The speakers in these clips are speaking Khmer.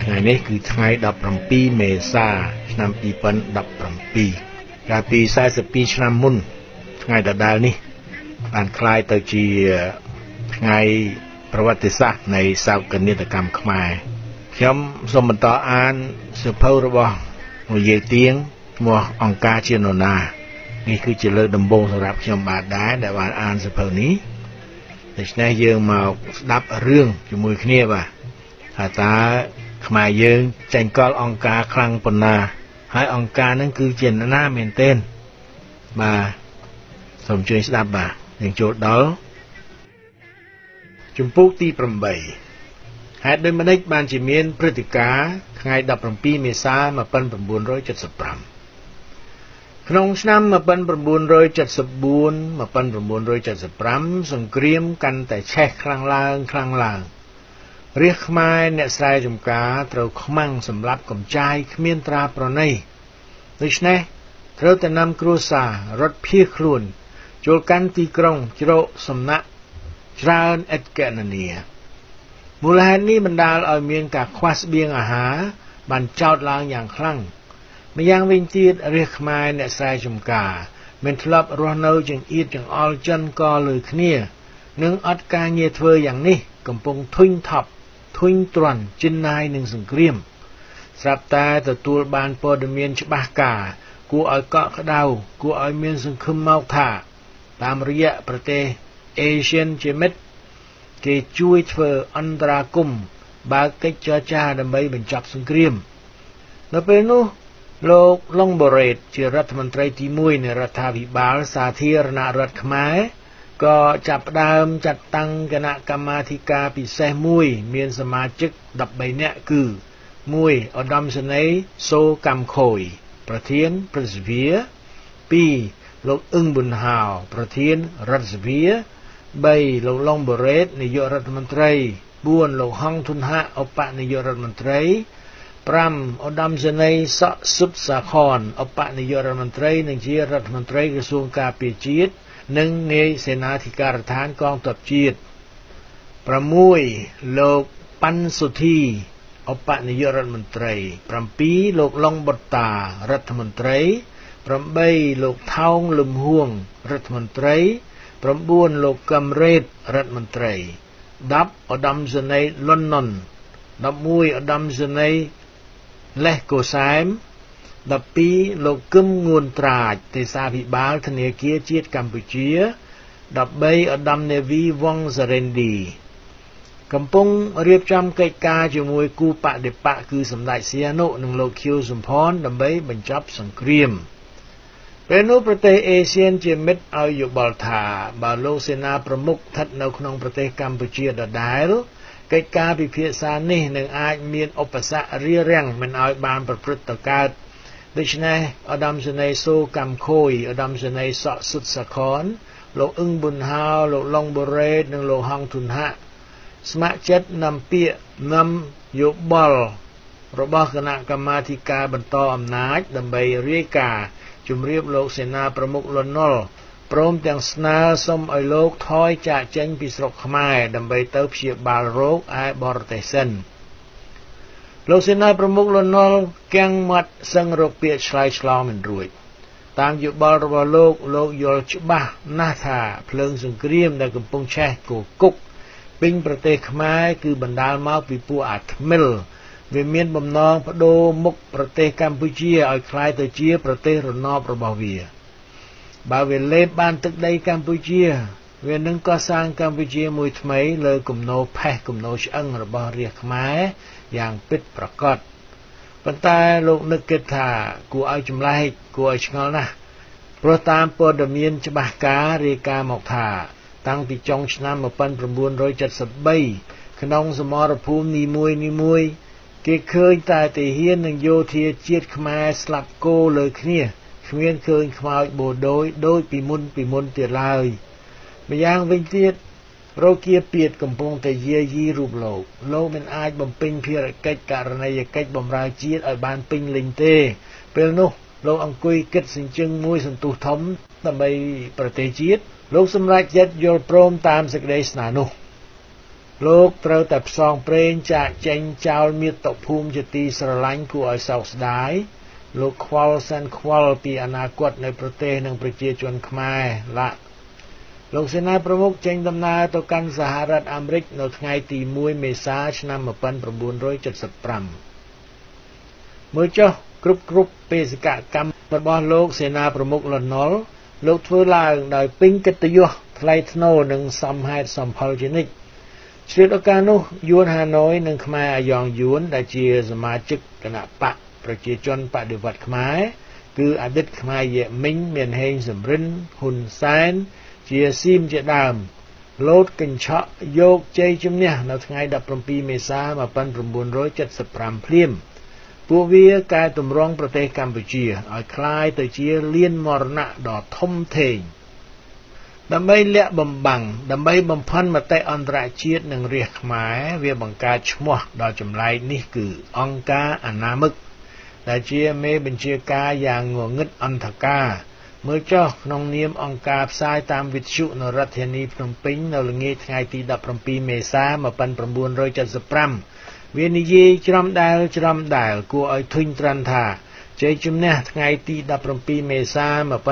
ថ្ងៃនេះគឺថ្ងៃ17មេសាឆ្នាំ2017កាលពី42ឆ្នាំមុនថ្ងៃដដែលនេះបានคล้ายទៅជាថ្ងៃប្រវត្តិសាស្ត្រនៃសោកនាដកម្មខ្មែរខ្ញុំសូមបន្តអានសៀវភៅរបស់លោកយាយទៀងឈ្មោះអង្គការជានរណានេះគឺជាលើកដំបូងសម្រាប់ខ្ញុំបាទដែរដែលបានអានសៀវភៅនេះដូច្នេះយើងមកស្ដាប់រឿងជាមួយគ្នាបាទថាតើខ្មែរយើងចេញកលអង្គការខ្លាំងប៉ុណ្ណាហើយអង្គការហ្នឹងគឺជាណាមែនទេបាទសូមជួយស្ដាប់បាទយើងចូលដល់ជំពូកទី8ហេតុដូចម្តេចបានជាមានព្រឹត្តិការណ៍ថ្ងៃ17មេសា1975ក្នុងឆ្នាំ1974 1975សង្គ្រាមកាន់តែឆេះខ្លាំងឡើងរាជខ្មែរអ្នកស្រែចម្ការត្រូវខ្មាំងសម្លាប់កំចាយគ្មានត្រាប្រណីដូច្នេះត្រូវតែនាំគ្រួសាររត់ភៀសខ្លួនចូលកាន់ទីក្រុងជ្រកសំណាក់ច្រើនឥតកណនាមូលហេតុនេះបណ្ដាលឲ្យមានការខ្វះស្បៀងអាហារបានចោទឡើងយ៉ាងខ្លាំងម្យ៉ាងវិញទៀតរាជខ្មែរអ្នកស្រែចម្ការមិនធ្លាប់រស់នៅចង្អៀតចង្អល់ចិនកលើគ្នានឹងអត់ការងារធ្វើយ៉ាងនេះកំពុងធុញថប់ធុញទ្រាន់ជិនណាយនឹងសង្គ្រាមស្រាប់តែទទួលបានព័ត៌មានច្បាស់ការគួរឲ្យកក់ក្ដៅគួរឲ្យមានសង្ឃឹមមកថាតាមរយៈប្រទេសអេស៊ានជាមិត្តគេជួយធ្វើអន្តរាគមន៍បើកកិច្ចចរចាដើម្បីបញ្ចប់សង្គ្រាមនៅពេលនោះលោកឡុងបូរ៉េតជារដ្ឋមន្ត្រីទី1នៃរដ្ឋាភិបាលសាធារណរដ្ឋខ្មែរក៏ចាប់ផ្ដើមចាត់តាំងគណៈកម្មាធិការពិសេសមួយមានសមាជិក13នាក់គឺ1ឧត្តមសេនីយ៍សូកំខូយប្រធានព្រឹទ្ធសភា2លោកអ៊ឹងប៊ុនហាវប្រធានរដ្ឋសភា3លោកឡុងបូរ៉េតនាយករដ្ឋមន្ត្រី4លោកហងធុនហាក់ឧបនាយករដ្ឋមន្ត្រី5ឧត្តមសេនីយ៍សក់សុតសាខនឧបនាយករដ្ឋមន្ត្រីនិងជារដ្ឋមន្ត្រីក្រសួងការពារជាតិនិងនាយសេនាធិការដ្ឋានកងទ័ពជាតិ6លោកប៉ាន់សុធីឧបនាយករដ្ឋមន្ត្រី7លោកឡុងបុត្តារដ្ឋមន្ត្រី8លោកថោងលំហួងរដ្ឋមន្ត្រី9លោកកំរេតរដ្ឋមន្ត្រី10ឧត្តមសេនីយ៍លន់ណុន11ឧត្តមសេនីយ៍លេះកូសែម12លោកគឹមងួនត្រាចទេសាភិបាលធនាគារជាតិកម្ពុជា13ឧត្តមនាវីវងសរិនឌីកំពុងរៀបចំកិច្ចការជាមួយគូបដិបកគឺសម្ដេចសីហនុនិងលោកខៀវសំផនដើម្បីបញ្ចប់សង្គ្រាមពេលនោះប្រទេសអេស៊ានជាមិត្តឲ្យយោបល់ថាបើលោកសេនាប្រមុខស្ថិតនៅក្នុងប្រទេសកម្ពុជាដដែលកិច្ចការពិភាក្សានេះនឹងអាចមានឧបសគ្គរារាំងមិនឲ្យបានប្រព្រឹត្តទៅកើតដូច្នេះឧត្តមសេនីយ៍សូកំខូយឧត្តមសេនីយ៍សក់សុតសាខនលោកអ៊ឹងប៊ុនហាវលោកឡុងបូរ៉េតនិងលោកហងធុនហាក់ស្ម័គ្រចិត្តនាំពាក្យនាំយោបល់របស់គណៈកម្មាធិការបន្តអំណាចដើម្បីរាយការណ៍ជម្រាបលោកសេនាប្រមុខលន់នល់ព្រមទាំងស្នើសុំឲ្យលោកថយចាកចេញពីស្រុកខ្មែរដើម្បីទៅព្យាបាលរោគឯបរទេសសិនលោកសេនាប្រមុខលន់នល់គាំងមាត់សឹងរកពាក្យឆ្លើយឆ្លងមិនរួចតាមយោបល់របស់លោកយល់ច្បាស់ណាស់ថាភ្លើងសង្គ្រាមដែលកំពុងឆេះគគុកពេញប្រទេសខ្មែរគឺបណ្ដាលមកពីពួកអាថ្មិលវាមានបំណងបដូរមុខប្រទេសកម្ពុជាឲ្យคล้ายទៅជាប្រទេសរណបរបស់វាបើវាលេបបានទឹកដីកម្ពុជាវានឹងកសាងកម្ពុជាមួយថ្មីលើគំនោផេះគំនោឆ្អឹងរបស់រាជខ្មែរយ៉ាងពិតប្រាកដប៉ុន្តែលោកនឹកគិតថាគួរឲ្យចម្លែកគួរឲ្យឆ្ងល់ណាស់ព្រោះតាមព័ត៌មានច្បាស់ការរាយការណ៍មកថាតាំងពីចុងឆ្នាំ1973ក្នុងសមរភូមិនីមួយគេឃើញតែទាហាននិងយោធាជាតិខ្មែរស្លាប់គោលើគ្នាគ្មានឃើញខ្មោចបូដូចដូចពីមុនទៀតឡើយម្យ៉ាងវិញទៀតរោគាពៀតកំពុងតែយាយីរូបលោកមិនអាចបំពេញភារកិច្ចករណីយកិច្ចបម្រើជាតិឲ្យបានពេញលេញទេពេលនោះលោកអង្គុយគិតសញ្ជឹងមួយសន្ទុះធំដើម្បីប្រទេសជាតិលោកសម្រេចចិត្តយល់ព្រមតាមសេចក្តីស្នើនោះលោកត្រូវតែផ្សងព្រេងចាកចេញចោលមាតុភូមិជាទីស្រឡាញ់គួរឲ្យសោកស្ដាយលោកខ្វល់សែនខ្វល់ពីអនាគតនៃប្រទេសនិងប្រជាជនខ្មែរលោកសេនាប្រមុខចេញដំណើរទៅកាន់សហរដ្ឋអាមេរិកនៅថ្ងៃទី1មេសាឆ្នាំ1975មើលចុះគ្រប់បេសកកម្មរបស់លោកសេនាប្រមុខលន់នល់លោកធ្វើឡើងដោយពេញកិត្តិយសថ្លៃថ្នូរនិងសមហេតុសមផលជានិច្ចជ្រាបឱកាសនោះយួនហាណូយនិងខ្មែរអាយ៉ងយួនដែលជាសមាជិកគណៈបកប្រជាជនបដិវត្តខ្មែរគឺអតីតខ្មែរយេមីងមានហេងសំរិនហ៊ុនសែនជាស៊ីមជាដើមលោតកញ្ឆក់យកជ័យជំនះនៅថ្ងៃ17មេសា1975ភ្លាមពួកវាកែតម្រង់ប្រទេសកម្ពុជាឲ្យคล้ายទៅជាលានមរណៈដ៏ធំធេងដើម្បីលាក់បំបាំងដើម្បីបំផាន់មតិអន្តរជាតិនិងរាជខ្មែរវាបង្កើតឈ្មោះដល់ចម្លែកនេះគឺអង្គការអនាមិកដែលជាមេបញ្ជាការយ៉ាងងងឹតអន្តការមើលចុះក្នុងនាមអង្គការផ្សាយតាមវិទ្យុនៅរដ្ឋធានីភ្នំពេញនៅល្ងាចថ្ងៃទី17មេសា1975វានិយាយច្រំដែលគួរឲ្យធុញទ្រាន់ថាជ័យជំនះថ្ងៃទី17មេសា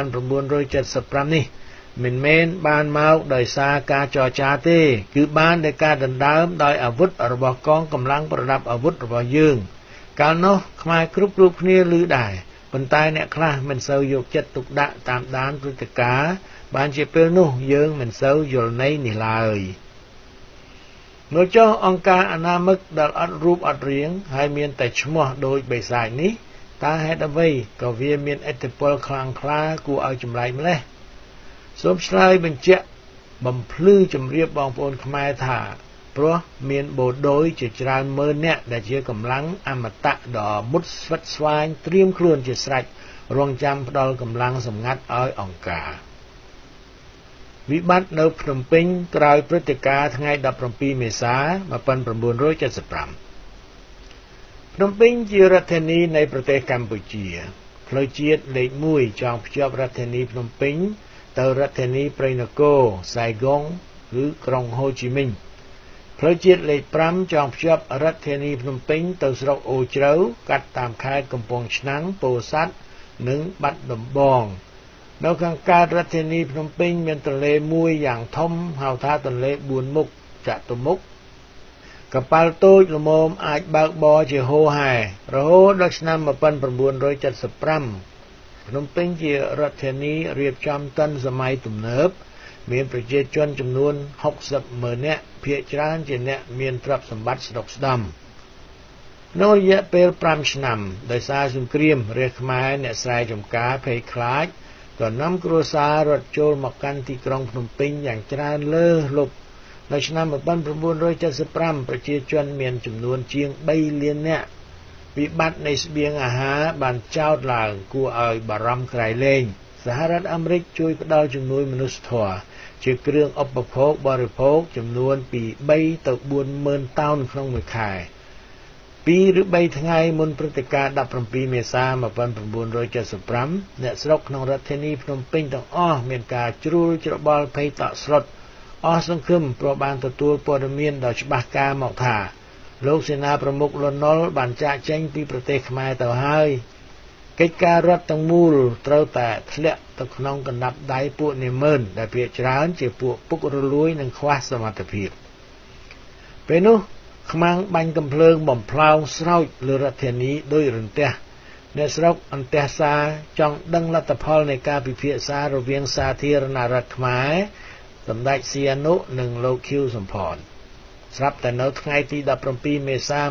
1975នេះមិនមែនបានមកដោយសារការចរចាទេគឺបានដោយការដណ្ដើមដោយអាវុធរបស់កងកម្លាំងប្រដាប់អាវុធរបស់យើងកាលនោះខ្មែរគ្រប់គ្នាឮដែរប៉ុន្តែអ្នកខ្លះមិនសូវយកចិត្តទុកដាក់តាមដានព្រឹត្តិការណ៍បានជាពេលនោះយើងមិនសូវយល់ន័យនេះឡើយនៅចុះអង្គការអនាមិកដែលអត់រូបអត់រាងហើយមានតែឈ្មោះដូចបិសាចនេះតើហេតុអ្វីក៏វាមានឥទ្ធិពលខ្លាំងក្លាគួរឲ្យចម្លែកម្ល៉េះសូមឆ្លើយបញ្ជាក់បំភ្លឺជម្រាបបងប្អូនខ្មែរថាព្រោះមានបូដូយជាច្រើនម៉ឺននាក់ដែលជាកម្លាំងអមតៈដ៏មុតស្វិតស្វាញត្រៀមខ្លួនជាស្រេចរងចាំផ្ដល់កម្លាំងសម្ងាត់ឲ្យអង្គការវិបត្តិនៅភ្នំពេញក្រោយព្រឹត្តិការណ៍ថ្ងៃ17មេសា1975ភ្នំពេញជារដ្ឋធានីនៃប្រទេសកម្ពុជាផ្លូវជាតិលេខ1ចងភ្ជាប់រដ្ឋធានីភ្នំពេញទៅរដ្ឋធានីព្រៃនគរសៃហ្គងឬក្រុងហូជីមិញផ្លូវជាតិលេខ5ចងភ្ជាប់រដ្ឋធានីភ្នំពេញទៅស្រុកអូជ្រៅកាត់តាមខេត្តកំពង់ឆ្នាំងពោធិ៍សាត់និងបាត់ដំបងនៅខាងកើតរដ្ឋធានីភ្នំពេញមានទន្លេមួយយ៉ាងធំហៅថាទន្លេ4មុខចតុមុខកប៉ាល់តូចល្មមអាចបើកបរជាហូរហែរហូតដល់ឆ្នាំ1975ភ្នំពេញជារដ្ឋធានីរៀបចំទាន់សម័យទំនើបមានប្រជាជនចំនួន60ម៉ឺននាក់ភាគច្រើនជាអ្នកមានទ្រព្យសម្បត្តិស្ដុកស្ដម្ភនៅរយៈពេល5ឆ្នាំដោយសារសង្គ្រាមរាជខ្មែរអ្នកស្រែចម្ការភ័យខ្លាចក៏នាំគ្រួសាររត់ចូលមកកាន់ទីក្រុងភ្នំពេញយ៉ាងច្រើនលើសលប់នៅឆ្នាំ1975ប្រជាជនមានចំនួនជាង3លាននាក់វិបត្តិនៃស្បៀងអាហារបានចោទឡើងគួរឲ្យបារម្ភក្រៃលែងសហរដ្ឋអាមេរិកជួយផ្ដល់ជំនួយមនុស្សធម៌ជាគ្រឿងឧបភោគបរិភោគចំនួនពី3ទៅ4ម៉ឺនតោនក្នុងមួយខែ2ឬ3ថ្ងៃមុនព្រឹត្តិការណ៍17មេសា1975អ្នកស្រុកក្នុងរដ្ឋធានីភ្នំពេញទាំងអស់មានការជ្រួលច្របល់ភ័យតក់ស្លុតអស់សង្ឃឹមព្រោះបានទទួលព័ត៌មានដ៏ច្បាស់ការមកថាលោកសេនាប្រមុខលន់នល់បានចាកចេញពីប្រទេសខ្មែរទៅហើយកិច្ចការរដ្ឋទាំងមូលត្រូវតែធ្លាក់ទៅក្នុងកណ្ដាប់ដៃពួកនាម៉ឺនដែលភាគច្រើនជាពួកពុករលួយនិងខ្វះសមត្ថភាពពេលនោះខ្មាំងបាញ់កំភ្លើងបំផ្លោងស្រោចលើរដ្ឋធានីដោយរន្ទះអ្នកស្រុកអន្ទះសារចង់ដឹងលទ្ធផលនៃការពិភាក្សារវាងសាធារណរដ្ឋខ្មែរសម្ដេចសីហនុនិងលោកខៀវសំផនស្រាប់តែនៅថ្ងៃទី17មេសា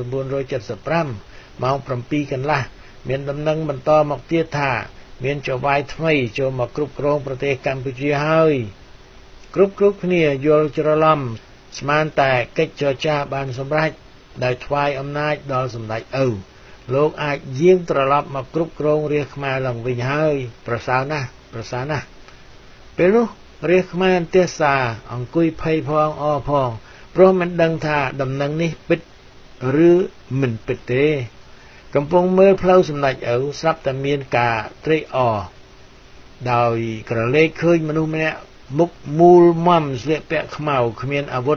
1975ម៉ោង 7 កន្លះមានដំណឹងបន្តមកទៀតថាមានចៅហ្វាយថ្មីចូលមកគ្រប់គ្រងប្រទេសកម្ពុជាហើយគ្រប់គ្នាយល់ច្រឡំស្មានតែកិច្ចចរចាបានសម្រេចដោយថ្វាយអំណាចដល់សម្ដេចឪលោកអាចយាងត្រឡប់មកគ្រប់គ្រងរាជខ្មែរឡើងវិញហើយប្រសើរណាស់ពេលនោះរាជខ្មែរអន្ទះសារអង្គុយភ័យផងអរផងព្រោះមិនដឹងថាដំណឹងនេះពិតឬមិនពិតទេកំពុងមើលផ្លូវសម្ដេចឪស្រាប់តែមានការត្រេកអរដោយក្រឡេកឃើញមនុស្សម្នាក់មុខមូលមមស្លៀកពាក់ខ្មៅគ្មានអាវុធ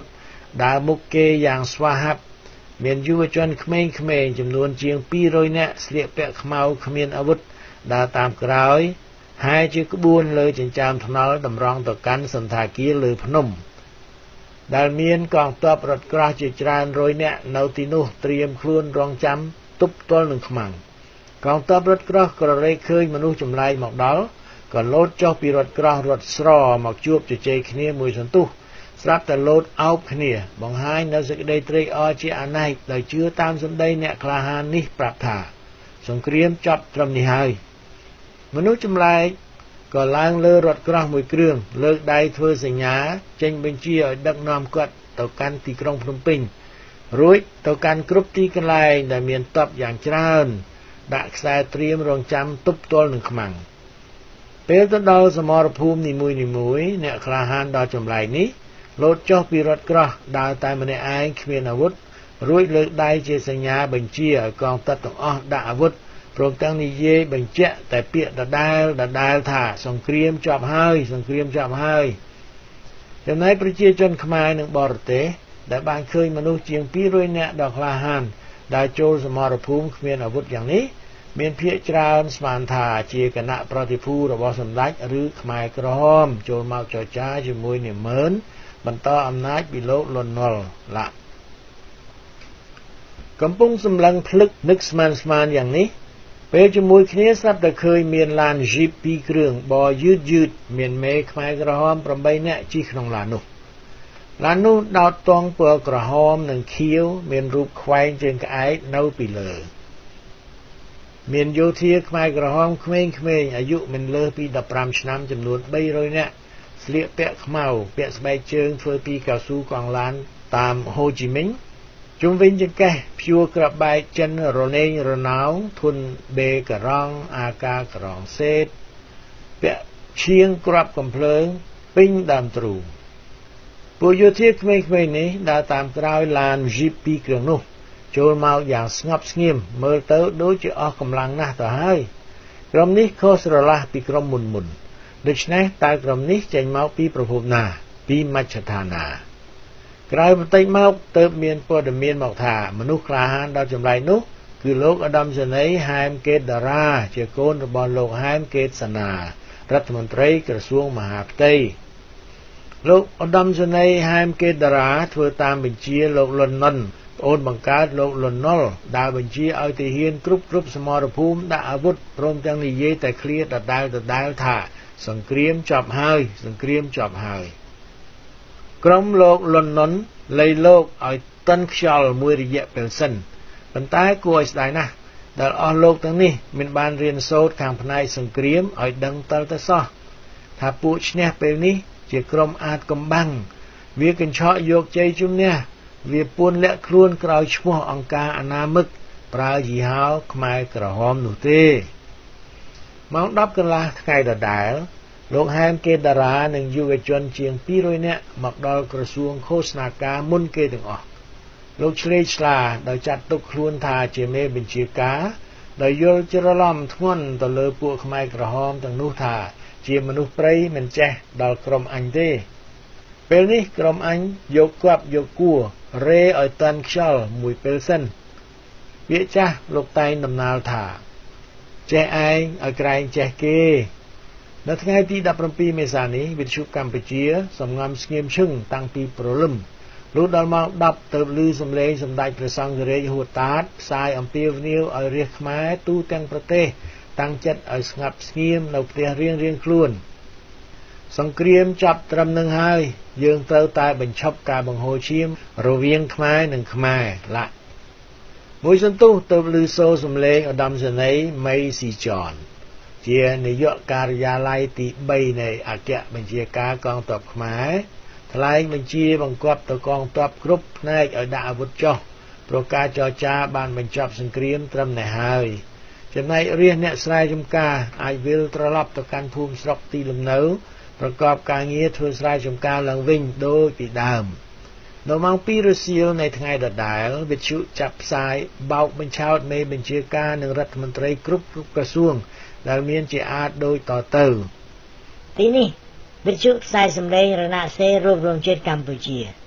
ដើរមុខគេយ៉ាងស្វាហាប់មានយុវជនក្មេងៗចំនួនជាង200នាក់ស្លៀកពាក់ខ្មៅគ្មានអាវុធដើរតាមក្រោយហើយជាក្បួនលើចិញ្ចើមថ្នល់តម្រង់ទៅកាន់សន្តាគារលើភ្នំដែលមានកងទ័ពរថក្រោះជាច្រើនរយនាក់នៅទីនោះត្រៀមខ្លួនរងចាំទប់ទល់នឹងខ្មាំងកងទ័ពរថក្រោះក៏រែកឃើញមនុស្សចម្លែកមកដល់ក៏លោតចុះពីរថក្រោះរត់ស្រមកជួបជជែកគ្នាមួយសន្ទុះស្រាប់តែលោតអោបគ្នាបង្ហាញនៅសេចក្តីត្រេកអរជាអនេកដោយជឿតាមសម្ដីអ្នកក្លាហាននេះប្រាប់ថាសង្គ្រាមចប់ត្រឹមនេះហើយមនុស្សចម្លែកក៏ឡើងលើរថក្រោះមួយគ្រឿងលើកដៃធ្វើសញ្ញាចេញបញ្ជាឲ្យដឹកនាំគាត់ទៅកាន់ទីក្រុងភ្នំពេញរួចទៅកាន់គ្រប់ទីកន្លែងដែលមានទ័ពយ៉ាងច្រើនដាក់ខ្សែត្រៀមរងចាំទប់ទល់នឹងខ្មាំងពេលទៅដល់សមរភូមិនីមួយៗអ្នកក្លាហានដ៏ចម្លែកនេះលោតចុះពីរថក្រោះដើរតែម្នាក់ឯងគ្មានអាវុធរួចលើកដៃជាសញ្ញាបញ្ជាឲ្យកងទ័ពទាំងអស់ដាក់អាវុធព្រមទាំងនិយាយបញ្ជាក់តែពាក្យដដែលថាសង្គ្រាមចប់ហើយសង្គ្រាមចប់ហើយចំណែកប្រជាជនខ្មែរនិងបរទេសដែលបានឃើញមនុស្សជាង200នាក់ដ៏ក្លាហានដែលចូលសមរភូមិគ្មានអាវុធយ៉ាងនេះមានភាគច្រើនស្មានថាជាគណៈប្រតិភូរបស់សម្ដេចឬខ្មែរក្រហមចូលមកចរចាជាមួយនាម៉ឺនបន្តអំណាចពីលោកលន់នល់ឡាកំពុងសម្លឹងភ្លឹកនឹកស្មានយ៉ាងនេះពេលជាមួយគ្នាស្រាប់តែឃើញមានឡានជីប2គ្រឿងបរយឺតមានមេខ្មែរក្រហម8នាក់ជិះក្នុងឡាននោះដោតទង់ពណ៌ក្រហមនិងខៀវមានរូបខ្វែងជើងក្អែកនៅពីលើមានយោធាខ្មែរក្រហមក្មេងៗអាយុមិនលើសពី15ឆ្នាំចំនួន300នាក់ស្លៀកពាក់ខ្មៅពាក់ស្បែកជើងធ្វើពីកៅស៊ូកង់ឡានតាមហូជីមិញជុំវិញចង្កេះព្យួរក្របបែកចិនរនេងរណោងធុនបេករងអាកាករងសេតពាក់ឈៀងក្របកំភ្លើងពេញដើមទ្រូងពួកយោធាក្មេងៗនេះដើរតាមក្រោយឡានជីប2គ្រឿងនោះចូលមកយ៉ាងស្ងប់ស្ងៀមមើលទៅដូចជាអស់កម្លាំងណាស់ទៅហើយក្រុមនេះខុសស្រឡះពីក្រុមមុនដូច្នេះតើក្រុមនេះចេញមកពីប្រភពណាពីមជ្ឈដ្ឋានណាក្រោយបន្តិចមកទើបមានព័ត៌មានមកថាមនុស្សក្លាហានដ៏ចម្លែកនោះគឺលោកឧត្តមសេនីយ៍ហែមកេតតារាជាកូនរបស់លោកហែមកេតសណារដ្ឋមន្ត្រីក្រសួងមហាផ្ទៃលោកឧត្តមសេនីយ៍ហែមកេតតារាធ្វើតាមបញ្ជាលោកលន់នល់ប្អូនបង្កើតលោកលន់នល់ដែលបញ្ជាឲ្យទាហានគ្រប់សមរភូមិដាក់អាវុធព្រមទាំងនិយាយតែឃ្លាដដែលថាសង្គ្រាមចប់ហើយសង្គ្រាមចប់ហើយក្រុមលោកលន់នល់លៃលោកឲ្យតិនខ្យល់មួយរយៈពេលសិនប៉ុន្តែគួរឲ្យស្ដាយណាស់ដែលអស់លោកទាំងនេះមិនបានរៀនសូត្រខាងផ្នែកសង្គ្រាមឲ្យដឹងតលតែសោះថាពួកឈ្នះពេលនេះជាក្រុមអាតកំបាំងវាកញ្ឆក់យកជ័យជំនះវាពួនលាក់ខ្លួនក្រោយឈ្មោះអង្គការអនាមិកប្រើយីហោខ្មែរក្រហមនោះទេម៉ោង 10 កន្លះថ្ងៃដដែលលោកហែមកេតតារានិងយុវជនជាង200នាក់មកដល់ក្រសួងឃោសនាការមុនគេទាំងអស់លោកឆ្លេកឆ្លាដោយចាត់ទុកខ្លួនថាជាមេបញ្ជាការដោយយល់ច្រឡំធ្ងន់ទៅលើពួកខ្មែរក្រហមទាំងនោះថាជាមនុស្សព្រៃមិនចេះដល់ក្រុមអញទេពេលនេះក្រុមអញយកគប់យកគួររេឲ្យតាន់ខ្យល់មួយពេលសិនពាក្យចាស់លោកតែងដំណាលថាចេះឯងឲ្យក្រែងចេះគេនៅថ្ងៃទី17មេសានេះវិទ្យុកម្ពុជាសំងំស្ងៀមឈឹងតាំងពីព្រលឹមលុះដល់ម៉ោង 10 ទៅឮសំឡេងសម្ដេចព្រះសង្ឃរាជហួតតាតផ្សាយអំពាវនាវឲ្យរាស្ត្រខ្មែរទូទាំងប្រទេសតាំងចិត្តឲ្យស្ងាត់ស្ងៀមនៅផ្ទះរៀងខ្លួនសង្គ្រាមចប់ត្រឹមនឹងហើយយើងត្រូវតែបញ្ឈប់ការបង្ហូរឈាមរវាងខ្មែរនិងខ្មែរឡាមួយសន្ទុះទៅឮសូរសំឡេងឧត្តមសេនីយ៍មីស៊ីចនជានាយកការិយាល័យទី3នៃអគ្គបញ្ជាការកងទ័ពខ្មែរថ្លែងបញ្ជាបង្គាប់ទៅកងទ័ពគ្រប់ផ្នែកឲ្យដាក់អាវុធចុះព្រោះការចរចាបានបញ្ចប់សង្គ្រាមត្រឹមនេះហើយចំណែករាជអ្នកស្រែចម្ការអាចវិលត្រឡប់ទៅកាន់ភូមិស្រុកទីលំនៅប្រកបការងារធ្វើស្រែចម្ការឡើងវិញដូចពីដើមនៅម៉ោង 2 រសៀលនៃថ្ងៃដដែលវិទ្យុចាប់ផ្សាយបោកបញ្ឆោតមេបញ្ជាការនិងរដ្ឋមន្ត្រីគ្រប់ក្រសួងដែលមានជាអាចដូចតទៅទីនេះវិទ្យុផ្សាយសម្លេងរណសេរីរੂបរងជាតិកម្ពុជា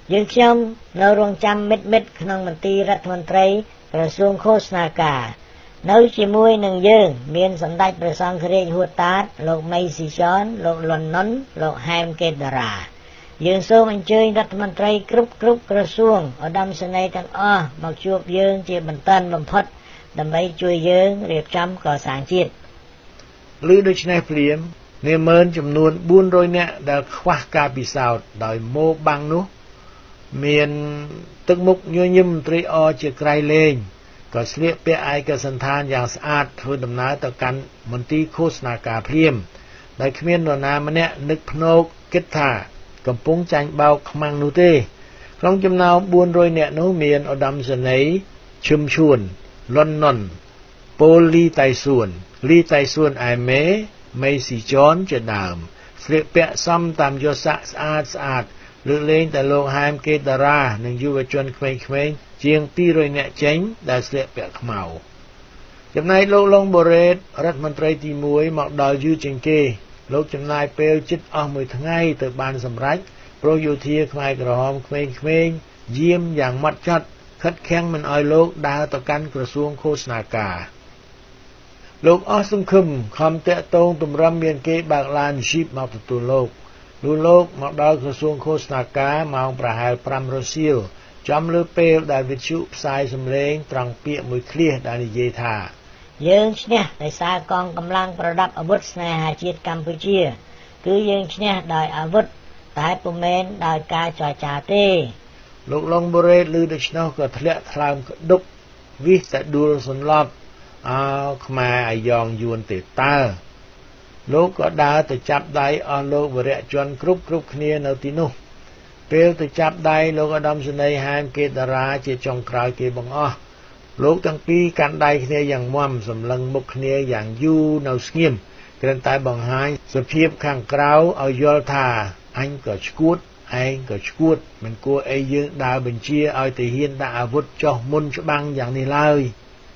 យើងខ្ញុំនៅរងចាំមិត្តក្នុងមន្ទីររដ្ឋមន្ត្រីក្រសួងឃោសនាការនៅជាមួយនឹងយើងមានសម្ដេចព្រះសង្ឃរាជហួតតាតលោកមីស៊ីចនលោកលន់ណុនលោកហែមកេតារាយើងសូមអញ្ជើញរដ្ឋមន្ត្រីគ្រប់ក្រសួងឧត្តមសេនីយ៍ទាំងអស់មកជួបយើងជាបន្តបំផុតដើម្បីជួយយើងរៀបចំកសាងជាតិឬដូច្នេះភ្លាមនាម៉ឺនចំនួន400នាក់ដែលខ្វះការពិសោធន៍ដោយម៉ូបាំងនោះមានទឹកមុខញញឹមត្រេកអរជាក្រៃលែងក៏ស្លៀកពាក់ឯកសណ្ឋានយ៉ាងស្អាតធ្វើដំណើរទៅកាន់មន្ទីរឃោសនាការភ្លាមដែលគ្មាននរណាម្នាក់នឹកភ្នោកគិតថាកំពុងចាញ់បោកខ្មាំងនោះទេក្នុងចំណោម400នាក់នោះមានឧត្តមសេនីយ៍ឈឹមឈួនលន់ណុនប៉ូលីតៃសួនលីតៃសួនអែមេមីស៊ីចនជាដើមស្លៀកពាក់សមតាមយស័ក្តិស្អាតលើកលែងតែលោកហែមកេតារានិងយុវជនក្មេងៗជាង200នាក់ចេញដែលស្លៀកពាក់ខ្មៅចំណែកលោកឡុងបូរ៉េតរដ្ឋមន្ត្រីទី1មកដល់យូរជាងគេលោកចំណាយពេលជិតអស់មួយថ្ងៃទៅបានសម្រេចព្រោះយោធាខ្មែរក្រហមក្មេងៗយាមយ៉ាងម៉ត់ចត់ខិតខំមិនឲ្យលោកដើរទៅកាន់ក្រសួងឃោសនាការលោកអស់សង្ឃឹមខំតាក់ទងទម្រាំមានគេបើកឡានជីបមកទទួលលោកមកដល់ក្រសួងឃោសនាការម៉ោងប្រហែល5រសៀលចំលើពេលដែលវិទ្យុផ្សាយសម្លេងត្រង់ពាក្យមួយឃ្លាដែលនិយាយថាយើងឈ្នះដោយសារកងកម្លាំងប្រដាប់អាវុធស្នេហាជាតិកម្ពុជាគឺយើងឈ្នះដោយអាវុធតែពុំមែនដោយការចរចាទេលោកឡុងបូរ៉េតឮដូច្នោះក៏ធ្លាក់ថ្លើមក្ដុកវិសតែដួលសន្លប់ខ្មែរអាយ៉ងយួនទេតើលោកក៏ដើរទៅចាប់ដៃអស់លោកវរៈជនគ្រប់គ្នានៅទីនោះពេលទៅចាប់ដៃលោកឧត្តមសេនីយ៍ហែមកេតារាជាចុងក្រោយគេបង្អស់លោកទាំងពីរកាន់ដៃគ្នាយ៉ាងមាំសម្លឹងមុខគ្នាយ៉ាងយូរនៅស្ងៀមគ្រាន់តែបង្ហាញសភាពខាងក្រៅឲ្យយល់ថាអញក៏ឈួតឯងក៏ឈួតមិនគួរអីយើងដើរបញ្ជាឲ្យទាហានដាក់អាវុធចុះមុនច្បាំងយ៉ាងនេះឡើយ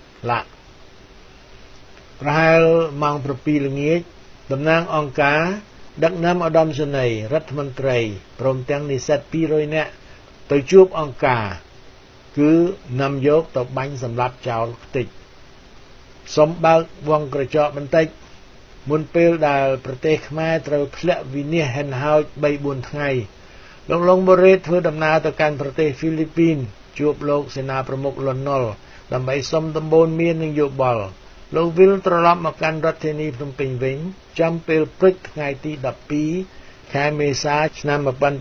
ប្រហែលម៉ោង7ល្ងាចតំណាងអង្គការដឹកនាំឧត្តមសេនីយ៍រដ្ឋមន្ត្រីព្រមទាំងនិស្សិត200នាក់ទៅជួបអង្គការគឺនាំយកទៅបាញ់សម្លាប់ចោលខ្ទេចសូមបើកវងក្រចកបន្តិចមុនពេលដែលប្រទេសខ្មែរត្រូវធ្លាក់វិនាសហិនហោច 3-4 ថ្ងៃលោកឡុងបូរ៉េតធ្វើដំណើរទៅកាន់ប្រទេសហ្វីលីពីនជួបលោកសេនាប្រមុខលន់ណុលដើម្បីសុំដំបូន្មាននិងយោបល់លោកវិលត្រឡប់មកកាន់រដ្ឋធានីភ្នំពេញវិញចំពេលព្រឹកថ្ងៃទី12ខែមេសាឆ្នាំ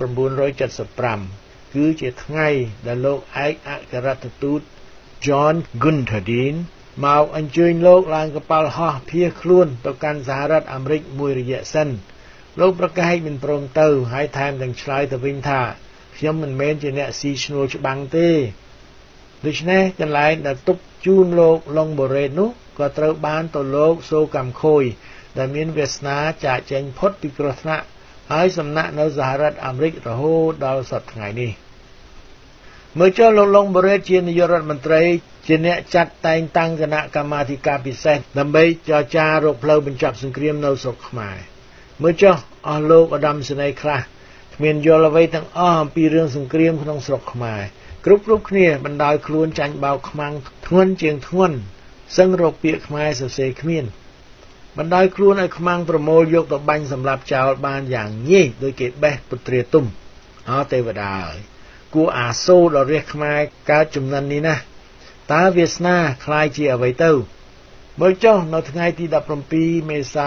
1975គឺជាថ្ងៃដែលលោកឯកអគ្គរដ្ឋទូត John Gunterdin មកអញ្ជើញលោកឡើងកប៉ាល់ហោះភៀសខ្លួនទៅកាន់សហរដ្ឋអាមេរិកមួយរយៈសិនលោកប្រកាសមិនព្រមទៅហើយថែមទាំងឆ្លើយទៅវិញថាខ្ញុំមិនមែនជាអ្នកស៊ីឈ្នួលច្បាំងទេដូច្នេះកន្លែងដែលទុកជូនលោកឡុងបូរ៉េតនោះក៏ត្រូវបានទៅលោកសូកម្មខូយដែលមានវាសនាចាកចេញផុតពីគ្រោះថ្នាក់ហើយសំណាក់នៅសហរដ្ឋអាមេរិករហូតដល់សព្វថ្ងៃនេះមើលចុះលោកឡុងបូរ៉េតជានាយករដ្ឋមន្ត្រីជាអ្នកចាត់តែងតាំងគណៈកម្មាធិការពិសេសដើម្បីចរចារកផ្លូវបញ្ចប់សង្គ្រាមនៅស្រុកខ្មែរមើលចុះអស់លោកឧត្តមសេនីយ៍ខ្លះគ្មានយល់អ្វីទាំងអស់អំពីរឿងសង្គ្រាមក្នុងស្រុកខ្មែរគ្រប់គ្នាបណ្ដោយខ្លួនចាញ់បោកខ្មាំងធ្ងន់ជាងធ្ងន់សឹងរកពាក្យខ្មែរសរសេរគ្មានបណ្ដោយខ្លួនឲ្យខ្មាំងប្រមូលយកទៅបាញ់សម្លាប់ចោលបានយ៉ាងងាយដោយគេបេះពុត្រាទុំទេវតាអើយគួរអាសូរដល់រាជខ្មែរកើតចំណិននេះណាតើវាសនាคล้ายជាអ្វីទៅមើលចុះនៅថ្ងៃទី17មេសា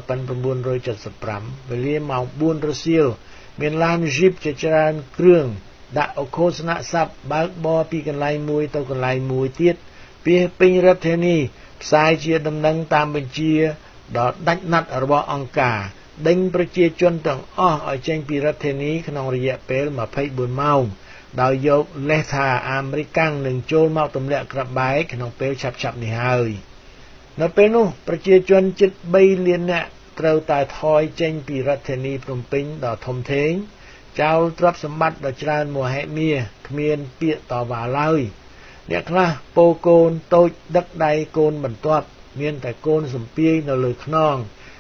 1975វេលាម៉ោង4រសៀលមានឡានជីបជាច្រើនគ្រឿងដាក់អឃោសនៈស័ព្ទបើកបរពីកន្លែងមួយទៅកន្លែងមួយទៀតពីពេញរដ្ឋធានីផ្សាយជាដំណឹងតាមបញ្ជាដល់ដាច់ណាត់របស់អង្គការដេញប្រជាជនទាំងអស់ឲ្យចេញពីរដ្ឋធានីក្នុងរយៈពេល24ម៉ោងដោយយកលេសថាអាមេរិកនឹងចូលមកទម្លាក់ក្របបែកក្នុងពេលឆាប់នេះហើយនៅពេលនោះប្រជាជនជិត3លាននាក់ត្រូវតែថយចេញពីរដ្ឋធានីភ្នំពេញដ៏ធំធេងចោលទ្រព្យសម្បត្តិដ៏ច្រើនមហិមាគ្មានពាក្យតវ៉ាឡើយអ្នកខ្លះពោកូនតូចដឹកដៃកូនបន្ទាប់មានតែកូនសំពាយនៅលើខ្នង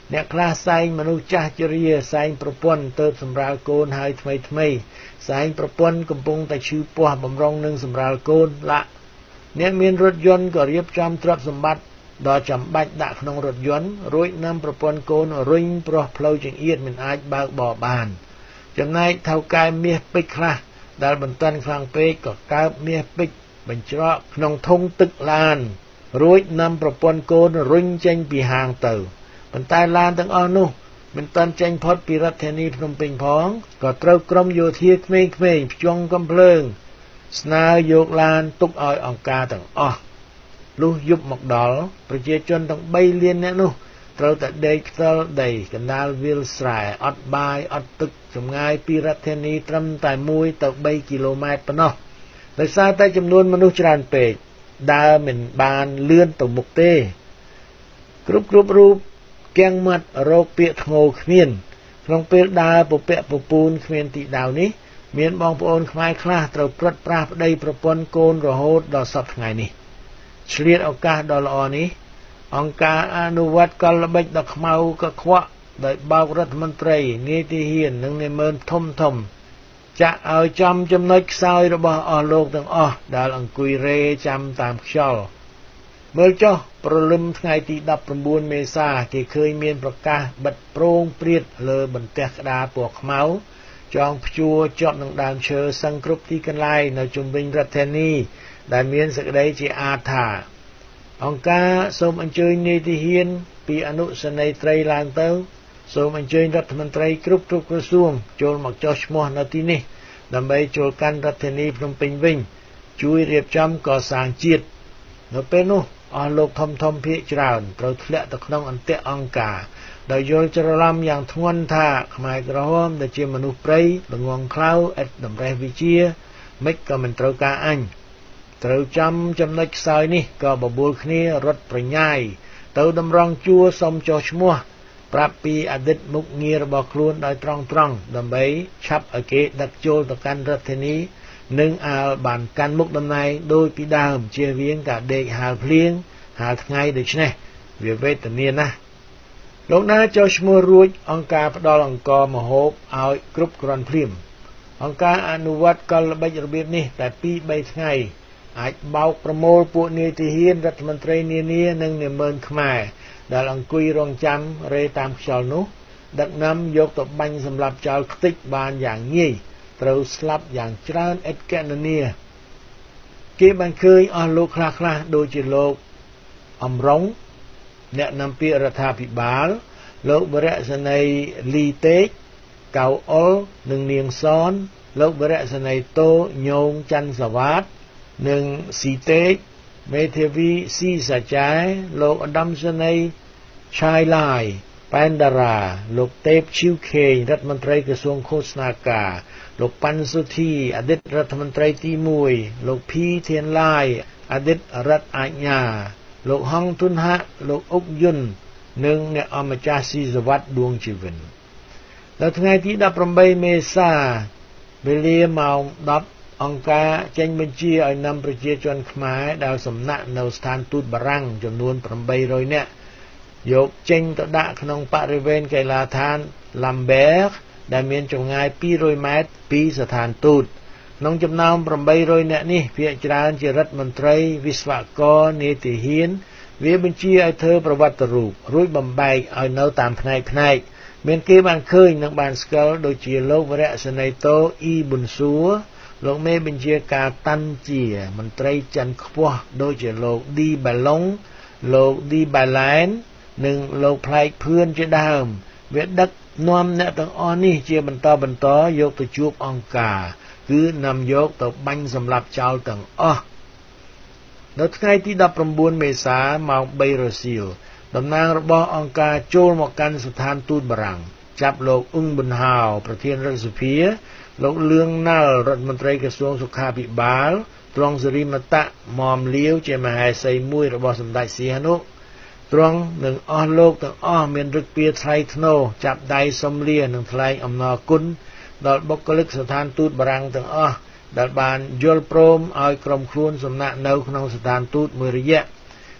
អ្នកខ្លះសែងមនុស្សចាស់ជរាសែងប្រពន្ធទៅសម្រាលកូនហើយថ្មីសែងប្រពន្ធកំពុងតែឈឺពោះបំរុងនឹងសម្រាលកូនលាក់អ្នកមានរថយន្តក៏រៀបចំទ្រព្យសម្បត្តិដ៏ចាំបាច់ដាក់ក្នុងរថយន្តរួចនាំប្រពន្ធកូនរុញព្រោះផ្លូវចង្អៀតមិនអាចបើកបរបានចំណែកថៅកែមាសពេជ្រខ្លះដែលបន្ទាន់ខ្លាំងពេកក៏កើបមាសពេជ្របញ្ច្រកក្នុងធុងទឹកឡានរួចនាំប្រពន្ធកូនរុញចេញពីហាងទៅប៉ុន្តែឡានទាំងអស់នោះមិនទាន់ចេញផុតពីរដ្ឋធានីភ្នំពេញផងក៏ត្រូវក្រុមយោធាក្មេងៗភ្ជង់កំភ្លើងស្នើយកឡានទុកឲ្យអង្គការទាំងអស់លុះយប់មកដល់ប្រជាជនទាំង3លានអ្នកនោះត្រូវតែដេកផ្ទាល់ដីកណ្ដាលវាលស្រែអត់បាយអត់ទឹកចម្ងាយពីរដ្ឋធានីត្រឹមតែ1ទៅ3គីឡូម៉ែត្រប៉ុណ្ណោះដោយសារតែចំនួនមនុស្សច្រើនពេកដើរមិនបានលឿនទៅមុខទេគ្រប់រូបគាំងមាត់រោគពាក្យធ្ងោគ្មានក្នុងពេលដើរពពាក់ពពូនគ្មានទីដៅនេះមានបងប្អូនខ្មែរខ្លះត្រូវព្រិតប្រាសប្តីប្រពន្ធកូនរហូតដល់សពថ្ងៃនេះឆ្លៀតឱកាសដ៏ល្អនេះអង្គការអនុវត្តកលល្បិចដ៏ខ្មៅកខ្វក់ដោយបោករដ្ឋមន្ត្រីនាយទាហាននិងនាម៉ឺនធំចាក់ឲ្យចំចំណុចខ្សោយរបស់អស់លោកទាំងអស់ដែលអង្គុយរេចាំតាមខ្យល់មើលចុះព្រលឹមថ្ងៃទី19មេសាគេឃើញមានប្រកាសបិទប្រងព្រាតលើបន្ទះក្តារពណ៌ខ្មៅចងព្យួរជាប់នឹងដើមឈើសឹងគ្រប់ទីកន្លែងនៅជុំវិញរដ្ឋធានីដែលមានសេចក្តីជាអាថាអង្គការសូមអញ្ជើញនាយទាហានពីអនុសេនីយ៍ត្រីឡើងទៅសូមអញ្ជើញរដ្ឋមន្ត្រីគ្រប់ក្រសួងចូលមកចុះឈ្មោះនៅទីនេះដើម្បីចូលកាន់រដ្ឋធានីភ្នំពេញវិញជួយរៀបចំកសាងជាតិនៅពេលនោះអស់លោកធំភាគច្រើនត្រូវធ្លាក់ទៅក្នុងអន្ទាក់អង្គការដោយយល់ច្រឡំយ៉ាងធ្ងន់ថាខ្មែរក្រហមដែលជាមនុស្សព្រៃល្ងងខ្លៅឥតតម្រេះវិជាមិនក៏មិនត្រូវការអញត្រូវចាំចំណុចខ្សោយនេះក៏បបួលគ្នារត់ប្រញាយទៅតម្រង់ជួរសុំចុះឈ្មោះប្រាប់ពីអតីតមុខងាររបស់ខ្លួនដោយត្រង់ដើម្បីឆាប់ឲ្យគេដឹកចូលទៅកាន់រដ្ឋធានីនិងអាលបានកាន់មុខតំណែងដោយពីដើមជៀសវាងការដេកហាលភ្លៀងហាលថ្ងៃដូច្នេះវាវេទនាណាស់លោកណាចុះឈ្មោះរួចអង្គការផ្ដល់អង្គមហូបឲ្យគ្រប់គ្រាន់ភ្លាមអង្គការអនុវត្តកលល្បិចរបៀបនេះតែ 2-3 ថ្ងៃអាចបោកប្រមូលពួកនាយទាហានរដ្ឋមន្ត្រីនានានិងនាម៉ឺនខ្មែរដែលអង្គុយរងចាំរេតាមខ្យល់នោះដឹកនាំយកទៅបាញ់សម្លាប់ចោលខ្ទេចបានយ៉ាងងាយត្រូវស្លាប់យ៉ាងច្រើនឥតកណនាគេបានឃើញអស់លោកខ្លះដូចជាលោកអំរុងអ្នកនាំពាក្យរដ្ឋាភិបាលលោកវរៈសេនីយ៍លីតេកកៅអុលនិងនាងសនលោកវរៈសេនីយ៍តូញោងច័ន្ទសវ៉ាតនិងស៊ីតេកមេធាវីស៊ីសាចាយលោកឧត្តមសេនីយ៍ឆាយឡាយប៉ែនតារាលោកទេពឈីវខេងរដ្ឋមន្ត្រីក្រសួងឃោសនាការលោកប៉ាន់សុធីអតីតរដ្ឋមន្ត្រីទី1លោកភីធានឡាយអតីតរដ្ឋអាជ្ញាលោកហងទុនហៈលោកអុកយុននិងអ្នកអម្ចាស់ស៊ីសវ័តដួងជីវិននៅថ្ងៃទី18មេសាវេលាម៉ោង10អង្គការចេញបញ្ជាឲ្យនាំប្រជាជនខ្មែរដែលសំណាក់នៅស្ថានទូតបារាំងចំនួន800នាក់យកចេញទៅដាក់ក្នុងបរិវេណកីឡាដ្ឋាន Lambert ដែលមានចម្ងាយ200ម៉ែត្រពីស្ថានទូតក្នុងចំណោម800នាក់នេះភាគច្រើនជារដ្ឋមន្ត្រីវិស្វករនាយទាហានវាបញ្ជាឲ្យធ្វើប្រវត្តិរូបរួចបំបែកឲ្យនៅតាមផ្នែកមានគេបានឃើញនិងបានស្គាល់ដូចជាលោកវរៈសេនីយ៍តូអ៊ីប៊ុនសួរលោកមេបញ្ជាការតាន់ជាមន្ត្រីចិនខ្ពស់ដូចជាលោកឌីបាឡុងលោកឌីបាឡែននិងលោកផ្លែកភឿនជាដើមវាដឹកនាំអ្នកទាំងអស់នេះជាបន្តយកទៅជួបអង្គការគឺនាំយកទៅបាញ់សម្លាប់ចោលទាំងអស់នៅថ្ងៃទី19មេសាម៉ោង3រសៀលតំណាងរបស់អង្គការចូលមកកាន់ស្ថានទូតបារាំងចាប់លោកអ៊ុងប៊ុនហាវប្រធានរដ្ឋសភាលោកលឿងណាល់រដ្ឋមន្ត្រីក្រសួងសុខាភិបាលទ្រង់សេរីមតៈមុំលាវជាមហេសីមួយរបស់សម្ដេចសីហនុទ្រង់នឹងអស់លោកទាំងអស់មានឫកពាថ្លៃថ្នូរចាប់ដៃសុំលានិងថ្លែងអំណរគុណដល់បុគ្គលិកស្ថានទូតបារាំងទាំងអស់ដែលបានយល់ព្រមឲ្យក្រុមខ្លួនសំណាក់នៅក្នុងស្ថានទូតមួយរយៈ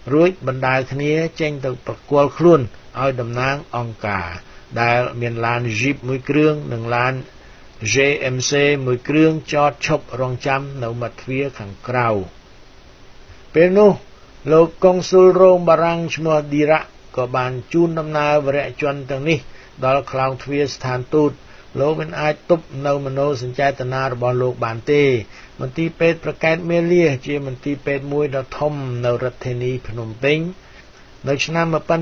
រួចបណ្ដាលគ្នាចេញទៅប្រគល់ខ្លួនឲ្យតំណាងអង្គការដែលមានឡាន Jeep មួយគ្រឿងនិងឡាន JMC មួយគ្រឿងចតឈប់រងចាំនៅមាត់ទ្វារខាងក្រៅពេលនោះលោកកុងស៊ុលរងបារាំងឈ្មោះឌីរ៉ាក់ក៏បានជូនដំណើរវរៈជនទាំងនេះដល់ខ្លោងទ្វារស្ថានទូតលោកមិនអាចទប់នៅមនោសញ្ចេតនារបស់លោកបានទេមន្ទីរពេទ្យប្រកែកមេលាជាមន្ទីរពេទ្យមួយដ៏ធំនៅរដ្ឋធានីភ្នំពេញនៅឆ្នាំ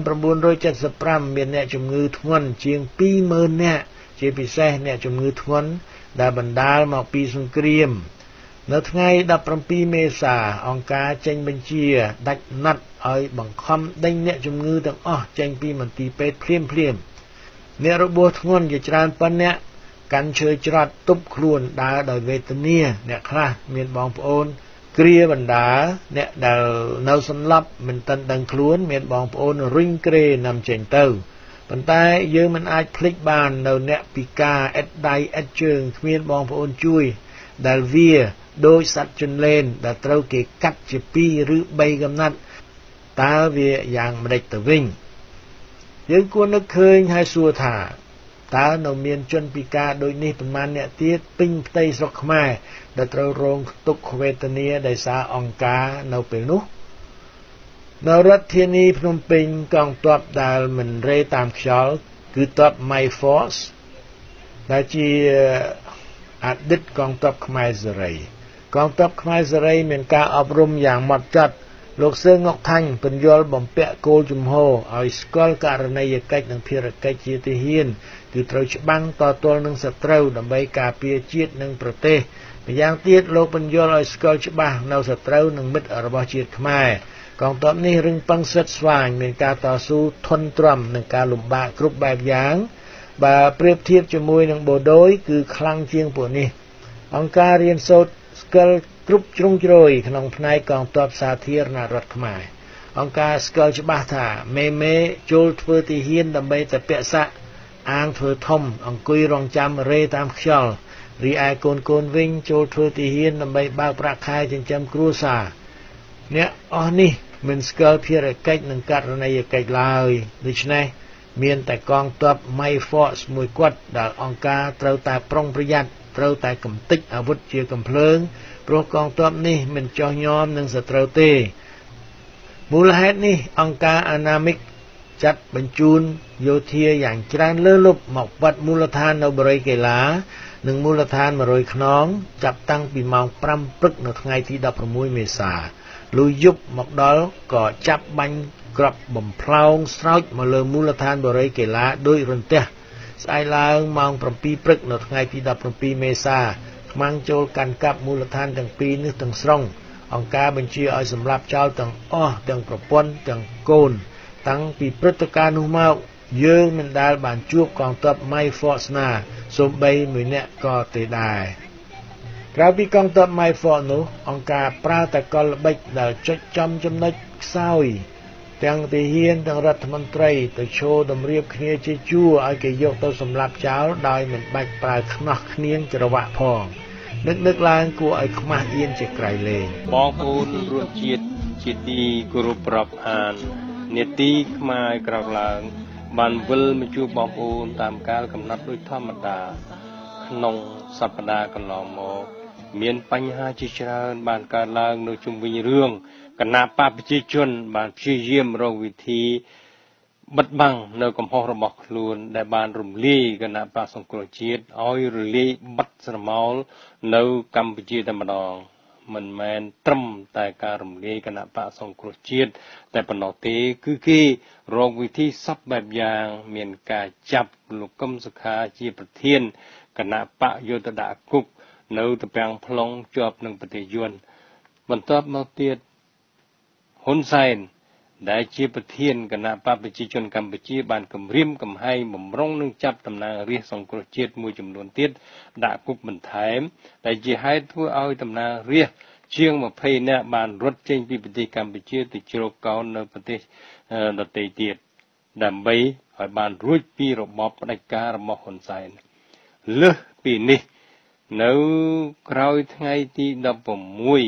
1975មានអ្នកជំងឺធ្ងន់ជាង 20,000 នាក់ជាពិសេសអ្នកជំងឺធ្ងន់ដែលបណ្ដាលមកពីសង្គ្រាមនៅថ្ងៃ17មេសាអង្គការចេញបញ្ជាដាច់ណាត់ឲ្យបង្ខំដេញអ្នកជំងឺទាំងអស់ចេញពីមន្ទីរពេទ្យភ្លាមអ្នករបួសធ្ងន់ជាច្រើនប៉ុណ្ណេះកាន់ឈើច្រត់ទប់ខ្លួនដើរដោយវេទនាអ្នកខ្លះមានបងប្អូនគ្រាបណ្ដាអ្នកដែលនៅសន្លប់មិនទាន់ដឹងខ្លួនមានបងប្អូនរុញក្រេនាំចេញទៅប៉ុន្តែយើងមិនអាចភ្លេចបាននៅអ្នកពិការឥតដៃឥតជើងគ្មានបងប្អូនជួយដែលវាដោយសត្វជន្លេនដែលត្រូវគេកាត់ជា2ឬ3កំណាត់តើវាយ៉ាងម្ដេចទៅវិញយើងគួរនឹកឃើញហើយសួរថាតើនៅមានជនពិការដូចនេះប្រមាណអ្នកទៀតពេញផ្ទៃស្រុកខ្មែរដែលត្រូវរងទុក្ខវេទនាដោយសារអង្គការនៅពេលនោះនៅរដ្ឋធានីភ្នំពេញកងទ័ពដែលមិនរេតាមខ្យល់គឺទ័ព My Force ដែលជាអតីតកងទ័ពខ្មែរសេរីកងទ័ពខ្មែរសេរីមានការអប់រំយ៉ាងហ្មត់ចត់លោកសឿង ង៉ុកថាញ់ពន្យល់បំពាក់គោលជំហរឲ្យស្គាល់ករណីយកិច្ចនិងភារកិច្ចជាទាហានគឺត្រូវច្បាំងតទល់នឹងសត្រូវដើម្បីការពារជាតិនិងប្រទេសម្យ៉ាងទៀតលោកពន្យល់ឲ្យស្គាល់ច្បាស់នៅសត្រូវនិងមិត្តរបស់ជាតិខ្មែរកងទ័ពនេះរឹងប៉ឹងស្វិតស្វាញមានការតស៊ូធន់ទ្រាំនឹងការលំបាកគ្រប់បែបយ៉ាងបើប្រៀបធៀបជាមួយនឹងបូដូយគឺខ្លាំងជាងពួកនេះអង្គការរៀនសូត្រស្គាល់គ្រប់ជ្រុងជ្រោយក្នុងផ្នែកកងទ័ពសាធារណរដ្ឋខ្មែរអង្គការស្គាល់ច្បាស់ថាមេចូលធ្វើទាហានដើម្បីតែពាក់សាក់អាងធ្វើធំអង្គុយរងចាំរេតាមខ្យល់រីឯកូនវិញចូលធ្វើទាហានដើម្បីបើកប្រាក់ខែចិញ្ចឹមគ្រួសារអ្នកអស់នេះមិនស្គាល់ភារកិច្ចនិងករណីយកិច្ចឡើយដូច្នេះមានតែកងទ័ព My Force មួយគត់ដែលអង្គការត្រូវតែប្រុងប្រយ័ត្នត្រូវតែកំទេចអាវុធជាកំភ្លើងព្រោះកងទ័ពនេះមិនចោះញ័រនឹងសត្រូវទេមូលហេតុនេះអង្គការអាណាមិកចាត់បញ្ជូនយោធាយ៉ាងច្រើនលើសលប់មកវត្តមូលដ្ឋាននៅបរិយាកេឡានិងមូលដ្ឋាន100ខ្នងចាប់តាំងពីម៉ោង5ព្រឹកនៅថ្ងៃទី16មេសាលុយយប់មកដល់ក៏ចាប់បាញ់ក្របបំផ្លោងស្រោចមកលើមូលដ្ឋានបរិយាកេឡាដោយរន្ទះស្អែកឡើងម៉ោង7ព្រឹកនៅថ្ងៃទី17មេសាខ្មាំងចូលកាន់កាប់មូលដ្ឋានទាំងពីរនេះទាំងស្រុងអង្គការបញ្ជាឲ្យសម្លាប់ចោលទាំងអស់ទាំងប្រពន្ធទាំងកូនតាំងពីព្រឹត្តិការណ៍នោះមកយើងមិនដែលបានជួបកងទ័ព My Force ណាសូម្បីមួយនាក់ក៏ទេដែរក្រៅពីកងទ័ព My Force នោះអង្គការប្រើតែកលល្បិចដែលចុចចំចំណុចខ្សោយទាំងទាហានទាំងរដ្ឋមន្ត្រីទៅឈរតម្រៀបគ្នាជាជួរឲ្យគេយកទៅសម្លាប់ចោលដោយមិនបាច់ប្រើខ្នោះគ្នាងច្រវាក់ផងនឹកឡើងគួរឲ្យខ្មាស់អៀនជាក្រៃលែងបងប្អូនរួមជាតិជាទីគោរពរាប់អាននេតិខ្មែរក្រោកឡើងបានវិលមកជួបបងប្អូនតាមកាលកំណត់ដូចធម្មតាក្នុងសប្តាហ៍កន្លងមកមានបញ្ហាជាច្រើនបានកើតឡើងនៅជុំវិញរឿងគណៈបកប្រជាជនបានព្យាយាមរកវិធីបិទបាំងនៅកំហុសរបស់ខ្លួនដែលបានរំលាយគណៈបកសង្គ្រោះជាតិឲ្យរលាយបាត់ស្រមោលនៅកម្ពុជាតែម្ដងមិនមែនត្រឹមតែការរំលាយគណៈបកសង្គ្រោះជាតិតែប៉ុណ្ណោះទេគឺគេរកវិធីសពបែបយ៉ាងមានការចាប់លោកកឹមសុខាជាប្រធានគណៈបកយកទៅដាក់គុកនៅតំពាំង plong ជាប់នឹងប្រទេសយួនបន្ទាប់មកទៀតហ៊ុនសែនដែលជាប្រធានគណៈបកប្រជាជនកម្ពុជាបានគម្រាមកំហែងបំរុងនឹងចាប់តំណាងរាស្ត្រសង្គ្រោះជាតិមួយចំនួនទៀតដាក់គុកបន្ថែមដែលជាហេតុធ្វើឲ្យតំណាងរាស្ត្រជាង20នាក់បានរត់ចេញពីប្រទេសកម្ពុជាទៅជ្រកកោននៅប្រទេសដទៃទៀតដើម្បីឲ្យបានរួចពីរបបផ្ដាច់ការរបស់ហ៊ុនសែនលើសពីនេះនៅក្រោយថ្ងៃទី16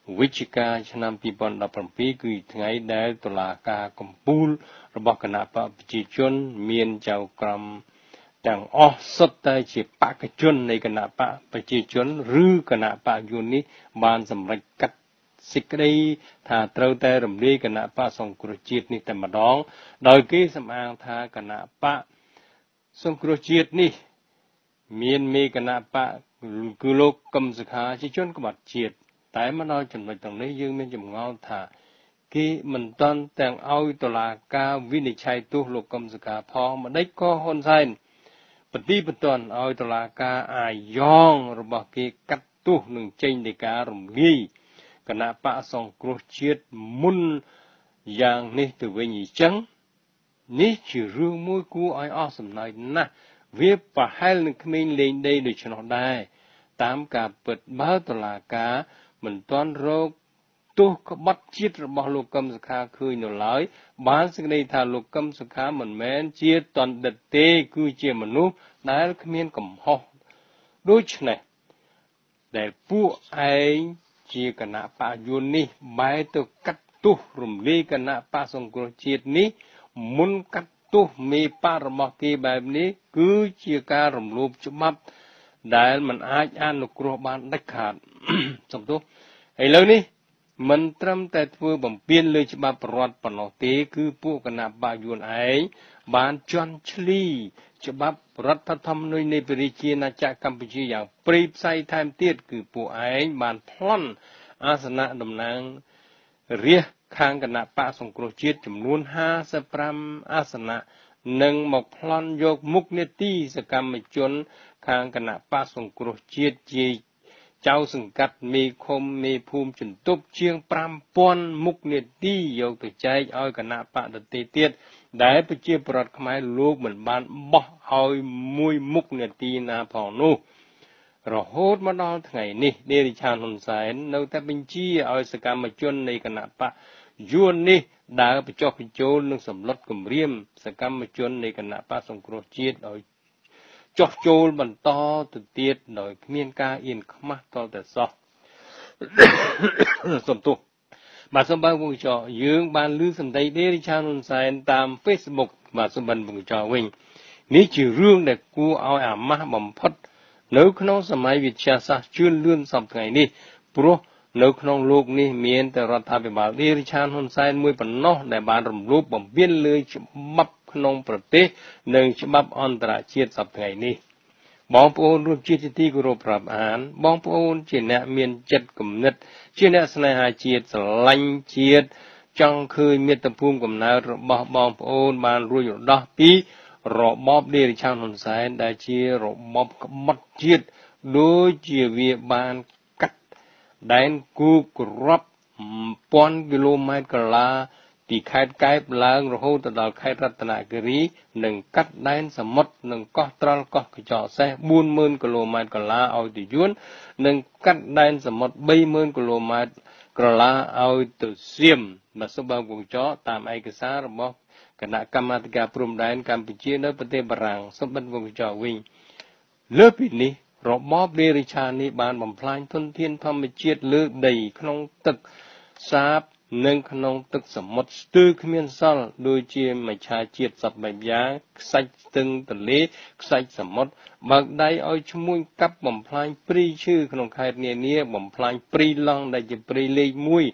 វិច្ឆិកាឆ្នាំ2017គឺថ្ងៃដែលតុលាការកំពូលរបស់គណៈបកប្រជាជនមានចៅក្រមទាំងអស់សុទ្ធតែជាបកជននៃគណៈបកប្រជាជនឬគណៈបកយួននេះបានសម្រេចកាត់សេចក្តីថាត្រូវតែរំលាយគណៈបកសង្គ្រោះជាតិនេះតែម្ដងដោយគេសំអាងថាគណៈបកសង្គ្រោះជាតិនេះមានមេគណៈបកគឺលោកកឹមសុខាជាជនក្បត់ជាតិតែមកដល់ចំណុចទាំងនេះយើងមានចម្ងល់ថាគេមិនតាន់ទាំងឲ្យតុលាការវិនិច្ឆ័យទោសលោកកឹមសុខាផងម្ដេចក៏ហ៊ុនសែនបន្ទាបន្ទាន់ឲ្យតុលាការអាយ៉ងរបស់គេកាត់ទោសនឹងចេញនៃការរំលាយគណៈបកសង្គ្រោះជាតិមុនយ៉ាងនេះទៅវិញអញ្ចឹងនេះជារឿងមួយគួរឲ្យអស់សំណើចណាស់វាប្រហែលនឹងក្មេងលេងដីដូច្នោះដែរតាមការពិតបើតុលាការមិនទាន់រកទោសក្បត់ជាតិរបស់លោកកឹមសុខាឃើញនៅឡើយបានសេចក្តីថាលោកកឹមសុខាមិនមែនជាតន្តិតទេគឺជាមនុស្សដែលគ្មានកំហុសដូច្នេះដែលពួកឯងជាគណៈបកយួននេះបែរទៅកាត់ទោសរំលាយគណៈបកសង្គ្រោះជាតិនេះមុនកាត់ទោសមេបករបស់គេបែបនេះគឺជាការរំលោភច្បាប់ដែលមិនអាចអនុគ្រោះបានដាច់ខាតសំទោសឥឡូវនេះមិនត្រឹមតែធ្វើបំពានលើច្បាប់រដ្ឋប៉ុណ្ណោះទេគឺពួកគណៈបកយួនឯងបានជន់ឈ្លីច្បាប់រដ្ឋធម្មនុញ្ញនៃប្រជាណាចក្រកម្ពុជាយ៉ាងព្រៃផ្សៃថែមទៀតគឺពួកឯងបានប្លន់អាសនៈតំណាងរាស្ត្រខាងគណៈបកសង្គ្រោះជាតិចំនួន55អាសនៈនិងមកប្លន់យកមុខនេតិសកម្មជនខាងគណៈបកសង្គ្រោះជាតិជាចៅសង្កាត់មេឃុំមេភូមិជំទប់ជាង 5000 មុខនេតិយកទៅចែកឲ្យគណៈបកដទៃទៀតដែលប្រជាពលរដ្ឋខ្មែរលោកមិនបានបោះឲ្យមួយមុខនេតិណាផងនោះរហូតមកដល់ថ្ងៃនេះដេរិឆានហ៊ុនសែននៅតែបញ្ជាឲ្យសកម្មជននៃគណៈបកយួននេះដើរបញ្ចុះបញ្ចូលនឹងសម្លុតគម្រាមសកម្មជននៃគណៈបកសង្គ្រោះជាតិឲ្យចុះចូលបន្តទៅទៀតដោយគ្មានការអៀនខ្មាស់តតែសោះសំទោសបាទសម្បងវងចោយើងបានឮសម្ដីដេរិឆានហ៊ុនសែនតាម Facebook បាទសម្បងវងចោវិញនេះជារឿងដែលគួរឲ្យអាម៉ាស់បំផុតនៅក្នុងសម័យវិទ្យាសាស្ត្រជឿនលឿនសពថ្ងៃនេះព្រោះនៅក្នុងលោកនេះមានតែរដ្ឋាភិបាលដេរិឆានហ៊ុនសែនមួយប៉ុណ្ណោះដែលបានរំលោភបំពានលើច្បាប់ក្នុងប្រទេសនិងច្បាប់អន្តរជាតិសពថ្ងៃនេះបងប្អូនរួមជាតិទីគោរពប្រាប់អានបងប្អូនជាអ្នកមានចិត្តគំនិតជាអ្នកស្នេហាជាតិស្រឡាញ់ជាតិចង់ឃើញមាតុភូមិកំណើតរបស់បងប្អូនបានរួចរដោះពីរបបដេរិឆានហ៊ុនសែនដែលជារបបក្បត់ជាតិដូចជាវាបានកាត់ដែនគូករាប់ពាន់គីឡូម៉ែត្រកន្លះពីខេត្តកែបឡើងរហូតដល់ខេត្តរតនគិរីនិងកាត់ដែនសមុទ្រនិងកោះត្រល់កោះកញ្ចក់សេះ 40000 គីឡូម៉ែត្រកន្លះឲ្យទៅយួននិងកាត់ដែនសមុទ្រ 30000 គីឡូម៉ែត្រកន្លះឲ្យទៅសៀមមកសុបងវងចោតាមឯកសាររបស់គណៈកម្មាធិការព្រំដែនកម្ពុជានៅប្រទេសបារាំងសម្បត្តិវងចោវិញលើពីនេះរបបដេរិឆាននេះបានបំផ្លាញធនធានធម្មជាតិលើដីក្នុងទឹកសាបនិងក្នុងទឹកសមុទ្រស្ទើរគ្មានសល់ដូចជាមច្ឆាជាតិសពបែបយ៉ាងខ្សាច់ស្ទឹងទន្លេខ្សាច់សមុទ្របើកដៃឲ្យឈ្មួញកាប់បំផ្លាញព្រៃឈើក្នុងខេត្តនានាបំផ្លាញព្រៃឡង់ដែលជាព្រៃលេខ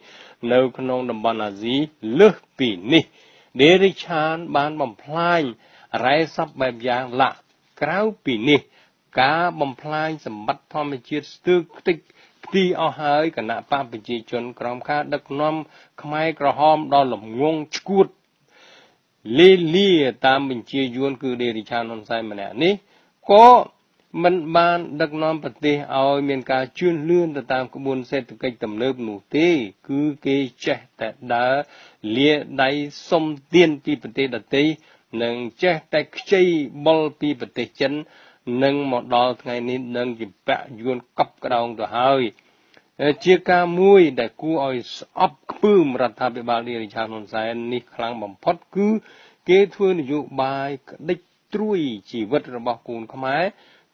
1នៅក្នុងតំបន់អាស៊ីលើសពីនេះដេរិឆានបានបំផ្លាញរ៉ែសពបែបយ៉ាងឡាក់ក្រៅពីនេះការបំផ្លាញសម្បត្តិធម្មជាតិស្ទើរខ្ទេចខ្ទីអស់ហើយគណៈបកប្រជាជនក្រោមការដឹកនាំខ្មែរក្រហមដល់លំងងឈួតលេលាតាមបញ្ជាយួនគឺដេរិឆានហ៊ុនសែនម្នាក់នេះក៏មិនបានដឹកនាំប្រទេសឲ្យមានការជឿនលឿនទៅតាមក្បួនសេដ្ឋកិច្ចទំនើបនោះទេគឺគេចេះតែដើរលាដៃសុំទានពីប្រទេសដទៃនិងចេះតែខ្ចីបុលពីប្រទេសចិននឹងមកដល់ថ្ងៃនេះនឹងជាបាក់យួនកប់ក្តោងទៅហើយជាការមួយដែលគួរឲ្យស្អប់ខ្ពើមរដ្ឋាភិបាលដេរិឆានហ៊ុនសែននេះខ្លាំងបំផុតគឺគេធ្វើនយោបាយក្តិចត្រួយជីវិតរបស់កូនខ្មែរ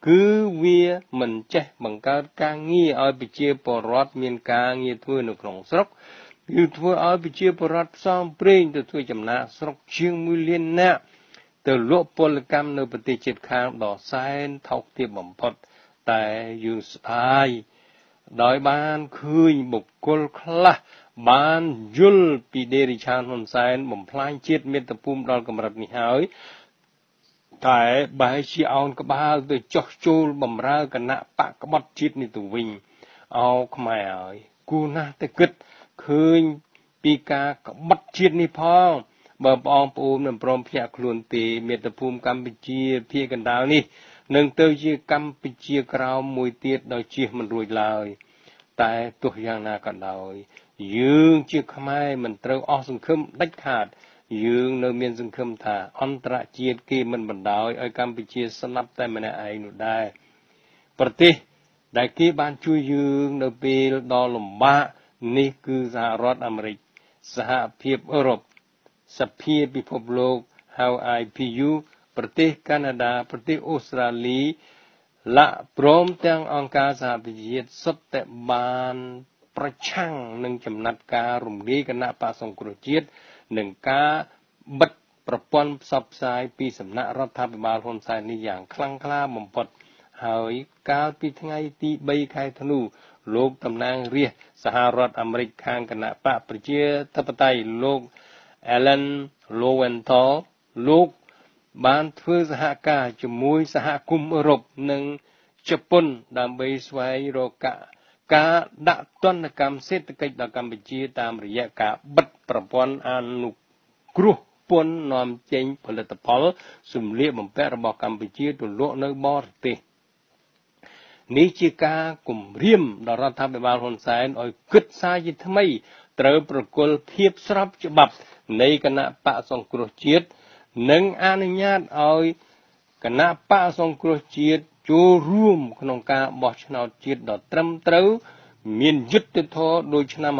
គឺវាមិនចេះបង្កើតការងារឲ្យប្រជាពលរដ្ឋមានការងារធ្វើនៅក្នុងស្រុកគឺធ្វើឲ្យប្រជាពលរដ្ឋផ្សងព្រេងទៅធ្វើចំណាកស្រុកជាង1លាននាក់ទៅលក់ពលកម្មនៅប្រទេសជិតខាងដ៏សែនថោកទាបបំផុតតែយើងស្ដាយដោយបានឃើញបុគ្គលខ្លះបានយល់ពីដេរិឆានហ៊ុនសែនបំផ្លាញជាតិមាតុភូមិដល់កម្រិតនេះហើយតែបែរជាអោនក្បាលទៅចោះចូលបំរើគណៈបកក្បត់ជាតិនេះទៅវិញអោខ្មែរហើយគូណាស់តែគិតឃើញពីការក្បត់ជាតិនេះផងបើបងប្អូនមិនព្រមភ្ញាក់ខ្លួនទេមាតុភូមិកម្ពុជាភាគកណ្ដាលនេះនឹងទៅជាកម្ពុជាក្រោមមួយទៀតដោយជៀសមិនរួចឡើយតែទោះយ៉ាងណាក៏ដោយយើងជាខ្មែរមិនត្រូវអស់សង្ឃឹមដាច់ខាតយើងនៅមានសង្ឃឹមថាអន្តរជាតិគេមិនបណ្ដោយឲ្យកម្ពុជាស្លាប់តែម្នាក់ឯងនោះដែរប្រទេសដែលគេបានជួយយើងនៅពេលដ៏លំបាកនេះគឺសហរដ្ឋអាមេរិកសហភាពអឺរ៉ុបសភាពិភពលោកហៅ IPU ប្រទេសកាណាដាប្រទេសអូស្ត្រាលីឡាព្រមទាំងអង្គការសហប្រជាជាតិសុទ្ធតែបានប្រឆាំងនឹងចំណាត់ការរំលាយគណៈបក្សសង្គ្រោះជាតិនិងការបិទប្រព័ន្ធផ្សព្វផ្សាយពីសំណាក់រដ្ឋាភិបាលហ៊ុនសែននេះយ៉ាងខ្លាំងក្លាបំផុតហើយកាលពីថ្ងៃទី3ខែធ្នូលោកតំណាងរាស្ត្រសហរដ្ឋអាមេរិកខាងគណៈបកប្រជាធិបតេយ្យលោក Alan Lowenthal លោកបានធ្វើសហការជាមួយសហគមន៍អឺរ៉ុបនិងជប៉ុនដើម្បីស្វែងរកការដាក់ទណ្ឌកម្មសេដ្ឋកិច្ចដល់កម្ពុជាតាមរយៈការបិទប្រព័ន្ធអនុគ្រោះពន្ធនាំចេញផលិតផលសម្លៀកបំពាក់របស់កម្ពុជាទៅលក់នៅបរទេសនេះជាការគំរាមដល់រដ្ឋាភិបាលហ៊ុនសែនឲ្យគិតសារជាថ្មីត្រូវប្រគល់ភាពស្របច្បាប់នៃគណៈបក្សសង្គ្រោះជាតិនិងអនុញ្ញាតឲ្យគណៈបក្សសង្គ្រោះជាតិចូលរួមក្នុងការបោះឆ្នោតជាតិដ៏ត្រឹមត្រូវមានយុត្តិធម៌ដោយឆ្នាំ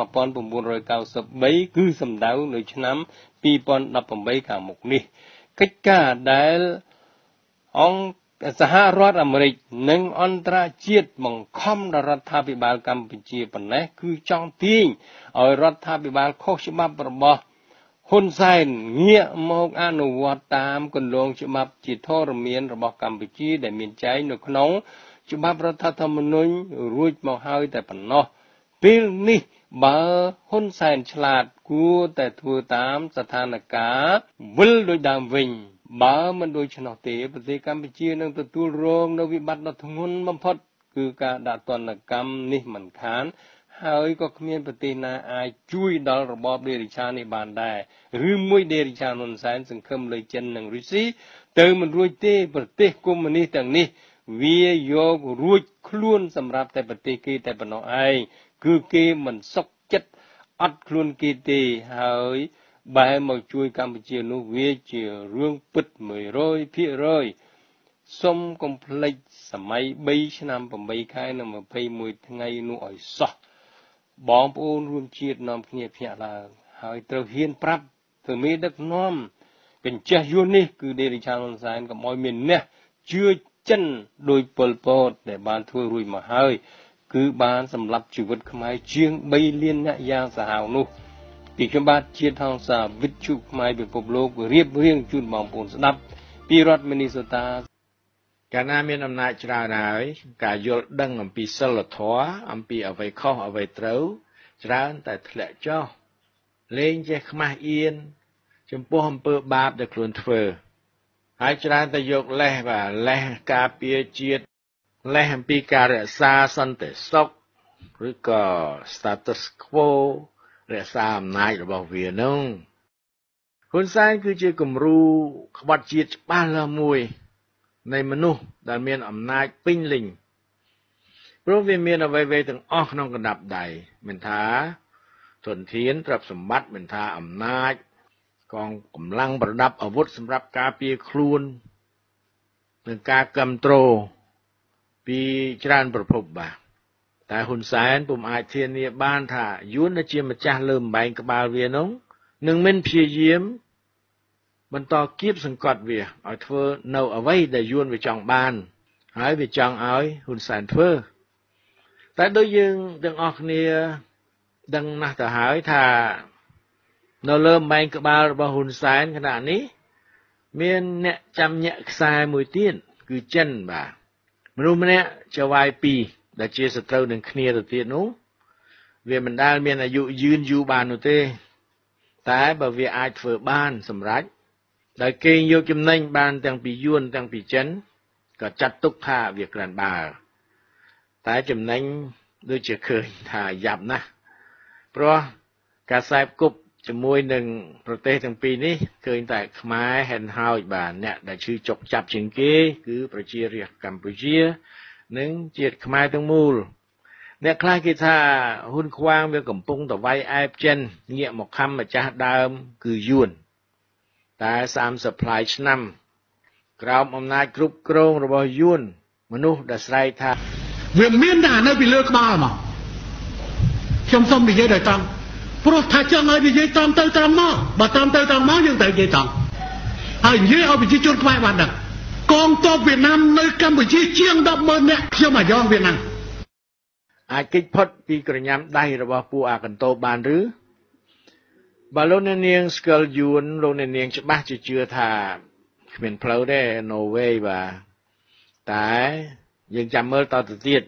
1993គឺសម្ដៅនៅឆ្នាំ2018ខាងមុខនេះកិច្ចការដែលអង្គសហរដ្ឋអាមេរិកនិងអន្តរជាតិបង្ខំដល់រដ្ឋាភិបាលកម្ពុជាប៉ុណ្ណេះគឺចង់ទាញឲ្យរដ្ឋាភិបាលខុសច្បាប់របស់ហ៊ុនសែនងាកមកអនុវត្តតាមគន្លងច្បាប់ជាធរមានរបស់កម្ពុជាដែលមានចែងនៅក្នុងច្បាប់រដ្ឋធម្មនុញ្ញរួចមកហើយតែប៉ុណ្ណោះពេលនេះបើហ៊ុនសែនឆ្លាតគួរតែធ្វើតាមស្ថានភាពវិលដោយដើមវិញបើមិនដូច្នោះទេប្រទេសកម្ពុជានឹងទទួលរងនូវវិបត្តិដ៏ធ្ងន់បំផុតគឺការដាក់ទណ្ឌកម្មនេះមិនខានហើយក៏គ្មានប្រទេសណាអាចជួយដល់របបដេរិឆាននេះបានដែរឬមួយដេរិឆានហ៊ុនសែនសង្ឃឹមលើចិននិងរុស្ស៊ីទៅមិនរួចទេប្រទេសកុម្មុយនីសទាំងនេះវាយករួចខ្លួនសម្រាប់តែប្រទេសគេតែប៉ុណ្ណោះឯងគឺគេមិនសុខចិត្តអត់ខ្លួនគេទេហើយបែរមកជួយកម្ពុជានោះវាជារឿងពិត 100% សុំកុំភ្លេចសម័យ3ឆ្នាំ8ខែនិង21ថ្ងៃនោះឲ្យសោះបងប្អូនរួមជាតិនាំគ្នាភ្ញាក់ឡើងហើយត្រូវហ៊ានប្រាប់ទៅមេដឹកនាំកញ្ចេះយួននេះគឺដេរិឆានហ៊ុនសែនកុំឲ្យមានអ្នកជឿចិនដោយប៉ុលពតដែលបានធ្វើរួចមកហើយគឺបានសម្លាប់ជីវិតខ្មែរជាង3លានអ្នកយ៉ាងសាហាវនោះពីខ្ញុំបាទជាតិហង្សាវិទ្យុខ្មែរពិភពលោករៀបរៀងជូនបងប្អូនស្ដាប់ពីរដ្ឋមីនីសូតាកាលណាមានអំណាចច្រើនហើយការយល់ដឹងអំពីសិលធម៌អំពីអ្វីខុសអ្វីត្រូវច្រើនតែធ្លាក់ចុះលែងចេះខ្មាស់អៀនចំពោះអំពើបាបដែលខ្លួនធ្វើហើយច្រើនតែយកលេសលេសការពារជាតិលេសអំពីការរក្សាសន្តិសុខឬក៏ status quo រក្សាអំណាចរបស់វានោះហ៊ុនសែនគឺជាគំរូក្បត់ជាតិច្បាស់លាស់មួយនៃមនុស្សដែលមានអំណាចពេញលេញព្រោះវាមានអ្វីៗទាំងអស់ក្នុងកណ្ដាប់ដៃមិនថាធនធានទ្រព្យសម្បត្តិមិនថាអំណាចកងកម្លាំងប្រដាប់អាវុធសម្រាប់ការពារខ្លួននិងការគ្រប់គ្រងពីច្រើនប្រភពបាទតែហ៊ុនសែនពុំអាចធានាបានថាយួនដែលជាម្ចាស់លើបំបែងក្បាលវានោះនឹងមិនព្យាយាមបន្តគៀបសង្កត់វាឲ្យធ្វើនៅអ្វីដែលយួនវាចង់បានហើយវាចង់ឲ្យហ៊ុនសែនធ្វើតែដូចយើងទាំងអស់គ្នាដឹងណាស់ទៅហើយថានៅលើម៉ែងក្បាលរបស់ហ៊ុនសែនខណៈនេះមានអ្នកចាំញាក់ខ្សែមួយទៀតគឺចិនបាទមនុស្សម្នាក់ចៅវាយ2ដែលជាសត្រូវនឹងគ្នាទៅទៀតនោះវាមិនដែលមានអាយុយឺនយូរបាននោះទេតែបើវាអាចធ្វើបានសម្រេចដោយគេយកចំណេញបានទាំងពីយួនទាំងពីចិនក៏ចាត់ទុកថាវាក្រាន់បើតែចំណេញដូចជាឃើញថាយ៉ាប់ណាស់ព្រោះការខ្សែគប់ជាមួយនឹងប្រទេសទាំងពីរនេះឃើញតែខ្មែរហិនហោចបាទអ្នកដែលឈឺចុកចាប់ជាងគេគឺប្រជារាស្ត្រកម្ពុជានិងជាតិខ្មែរទាំងមូលអ្នកខ្លះគេថាហ៊ុនខ្វាងវាកំពុងតវាយអែបចិនងាកមកខំម្ចាស់ដើមគឺយួនតែ30ផ្លាយឆ្នាំក្រោមអំណាចគ្រប់គ្រងរបស់យួនមនុស្សដែលស្រែកថាវាមានតែនៅពីលើក្បាលមកខ្ញុំសូមនិយាយដោយត្រង់ព្រោះថាចង់ឲ្យនិយាយតាមទៅតាមមកបើតាមទៅតាមមកយើងត្រូវនិយាយត្រង់ហើយនិយាយឲ្យប្រជាជនខ្មែរបានដឹងកងទ័ពវៀតណាមនៅកម្ពុជាជាង 10,000 នាក់ខ្ញុំអាយ៉ងវៀតណាមអាចគេចផុតពីក្រញាំដៃរបស់ពួកអាកន្តោបានឬបើលោកអ្នកនាងស្គាល់យួនលោកអ្នកនាងច្បាស់ជាជឿថាគ្មានផ្លូវទេ no way បាទតែយើងចាំមើលតទៅទៀត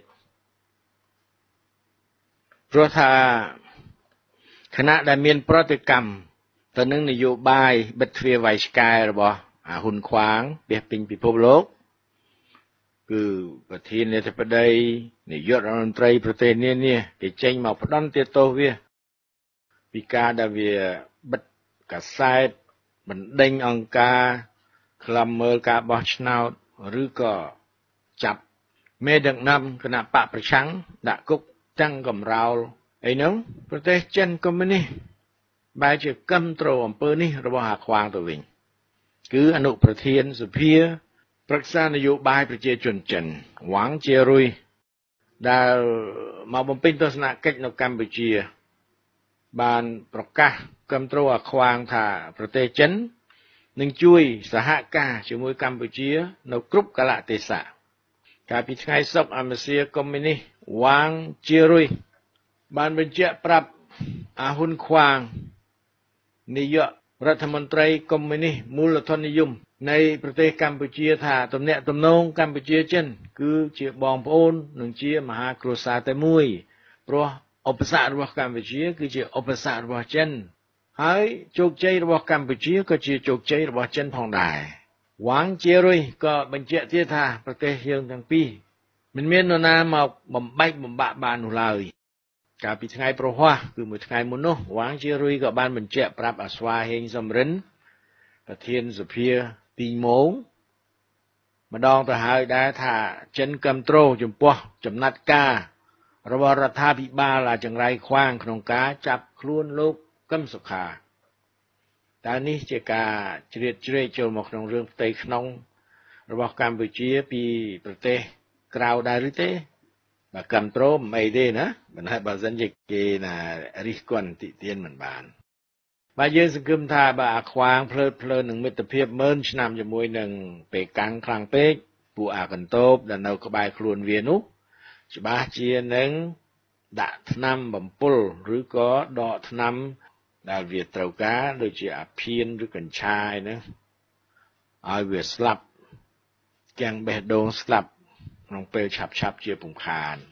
ព្រោះថាគណៈដែលមានប្រតិកម្មទៅនឹងនយោបាយបិទទ្វារវាយឆ្កែរបស់ហ៊ុនខ្វាងពាសពេញពិភពលោកគឺប្រធានាធិបតីនាយករដ្ឋមន្ត្រីប្រទេសនានាគេចេញមកផ្ដន់ទោសវាពីការដែលវាបិទកាសែតបណ្ដេញអង្គការខ្លំមើលការបោះឆ្នោតឬក៏ចាប់មេដឹកនាំគណៈបកប្រឆាំងដាក់គុកទាំងកំរោលអីហ្នឹងប្រទេសចិនកុម្មុយនីសបែរជាគាំទ្រអំពើនេះរបស់អាខ្វាងទៅវិញគឺអនុប្រធានសភាប្រឹក្សានយោបាយប្រជាជនចិនវ៉ាងជារុយដែលមកបំពេញទស្សនកិច្ចនៅកម្ពុជាបានប្រកាសគាំទ្រអាខ្វាងថាប្រទេសចិននឹងជួយសហការជាមួយកម្ពុជានៅគ្រប់កាលៈទេសៈកាលពីថ្ងៃសុក្រអាមេសៀកុម្មុយនីសវ៉ាងជារុយបានបញ្ជាក់ប្រាប់អាហ៊ុនខ្វាងនាយករដ្ឋមន្ត្រីកុម្មុយនីសមូលធននិយមនៃប្រទេសកម្ពុជាថាទំនាក់ទំនងកម្ពុជាចិនគឺជាបងប្អូននិងជាមហាគ្រួសារតែមួយព្រោះឧបសគ្គរបស់កម្ពុជាគឺជាឧបសគ្គរបស់ចិនហើយជោគជ័យរបស់កម្ពុជាក៏ជាជោគជ័យរបស់ចិនផងដែរវ៉ាងជារុយក៏បញ្ជាក់ទៀតថាប្រទេសយើងទាំងពីរមិនមាននរណាមកបំបែកបំបាក់បាននោះឡើយកាលពីថ្ងៃប្រហ័សគឺមួយថ្ងៃមុននោះវ៉ាងជារុយក៏បានបញ្ជាក់ប្រាប់អាស្វាហេងសំរិនប្រធានសភាទីម៉ោងម្ដងទៅហើយដែរថាចិនគាំទ្រចំពោះចំណាត់ការរបស់រដ្ឋាភិបាលចង្រៃខ្វាងក្នុងការចាប់ខ្លួនលោកកឹមសុខាតែនេះជាការជ្រៀតជ្រែកចូលមកក្នុងរឿងផ្ទៃក្នុងរបស់កម្ពុជាពីប្រទេសក្រៅដែរឬទេបើគាំទ្រមិនអីទេណាមិនហើយបើសិនជាគេណារិះគន់តិទៀនមិនបានបើយើងសង្ឃឹមថាបើអាខ្វាងភ្លើតភ្លើននឹងមិត្តភាព10000ឆ្នាំជាមួយនឹងពេកាំងខ្លាំងពេកពួកអាកន្តោបដែលនៅក្បែរខ្លួនវានោះច្បាស់ជានឹងដាក់ថ្នាំបំពុលឬក៏ដកថ្នាំដែលវាត្រូវការដូចជាអាភៀនឬកញ្ឆាឯហ្នឹងឲ្យវាស្លាប់ទាំងបេះដូងស្លាប់ក្នុងពេលឆាប់ជាពំខាន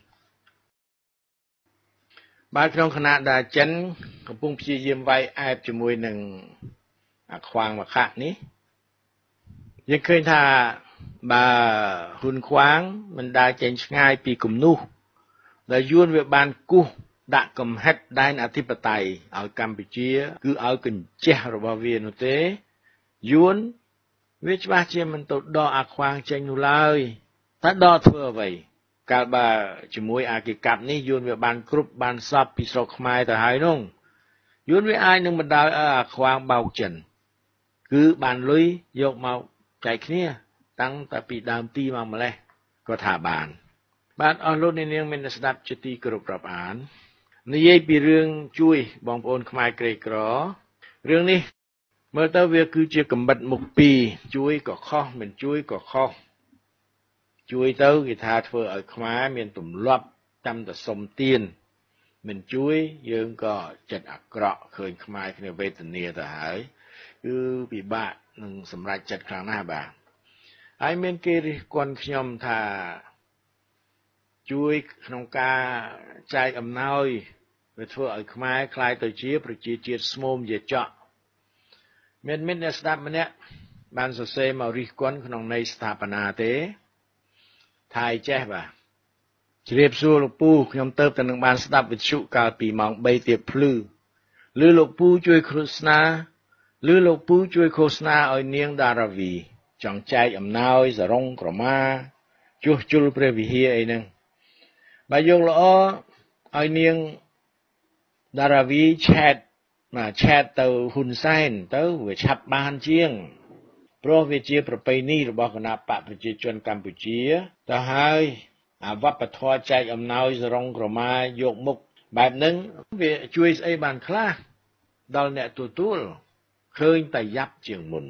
បាទក្នុងខណៈដែលចិនកំពុងព្យាយាមវាយអែបជាមួយនឹងអាខ្វាងមកខាក់នេះយើងឃើញថាបើហ៊ុនខ្វាងមិនដែលចេញឆ្ងាយពីគំនូសដែលយួនវាបានគូសដាក់កំហិតដែនអធិបតេយ្យឲ្យកម្ពុជាគឺឲ្យកញ្ចេះរបស់វានោះទេយួនវាច្បាស់ជាមិនទៅដកអាខ្វាងចេញនោះឡើយតែដកធ្វើអ្វីកាលបើជាមួយអាគិកាប់នេះយួនវាបានគ្រប់បានសពពីស្រុកខ្មែរទៅហើយនោះយួនវាអាចនឹងបណ្ដោយឲ្យអាខ្វាងបោកចិនគឺបានលុយយកមកចែកគ្នាតាំងតែពីដើមទីមកម្លេះក៏ថាបានបាទអស់លោកអ្នកនាងមានស្ដាប់ជាទីគោរពរាប់អាននិយាយពីរឿងជួយបងប្អូនខ្មែរក្រីក្ររឿងនេះមើលទៅវាគឺជាកំបិតមុខពីរជួយក៏ខុសមិនជួយក៏ខុសជួយទៅគេថាធ្វើឲ្យខ្មែរមានទម្លាប់ចាំតែសុំទានមិនជួយយើងក៏ចិត្តអាក្រក់ឃើញខ្មែរគ្នាវេទនាទៅហើយគឺពិបាកនឹងសម្រេចចិត្តខ្លាំងណាស់បាទហើយមានគេរិះគន់ខ្ញុំថាជួយក្នុងការចែកអំណោយវាធ្វើឲ្យខ្មែរคล้ายទៅជាប្រជាជាតិស្មោមជាចកមានអ្នកស្ដាប់ម្នាក់បានសរសេរមករិះគន់ក្នុងន័យស្ថាបនាទេថាយចេះបាទជ្រាបសួរលោកពូខ្ញុំទៅតែនឹងបានស្ដាប់វិទ្យុកាលពីម៉ោង3ទៀបភ្លឺឬលោកពូជួយឃោសនាឲ្យនាងដារាវីចង់ចែកអំណោយសរងក្រមាជួសជុលព្រះវិហារអីហ្នឹងបើយកល្អឲ្យនាងដារាវីឆែតទៅហ៊ុនសែនទៅវាឆាប់បានជាងព្រោះវាជាប្រពៃណីរបស់គណបកប្រជាជនកម្ពុជាទៅហើយអាវប្បធម៌ចែកអំណោយសរងក្រមាយកមុខបែបហ្នឹងវាជួយស្អីបានខ្លះដល់អ្នកទទួលឃើញតែយ៉ាប់ជាងមុន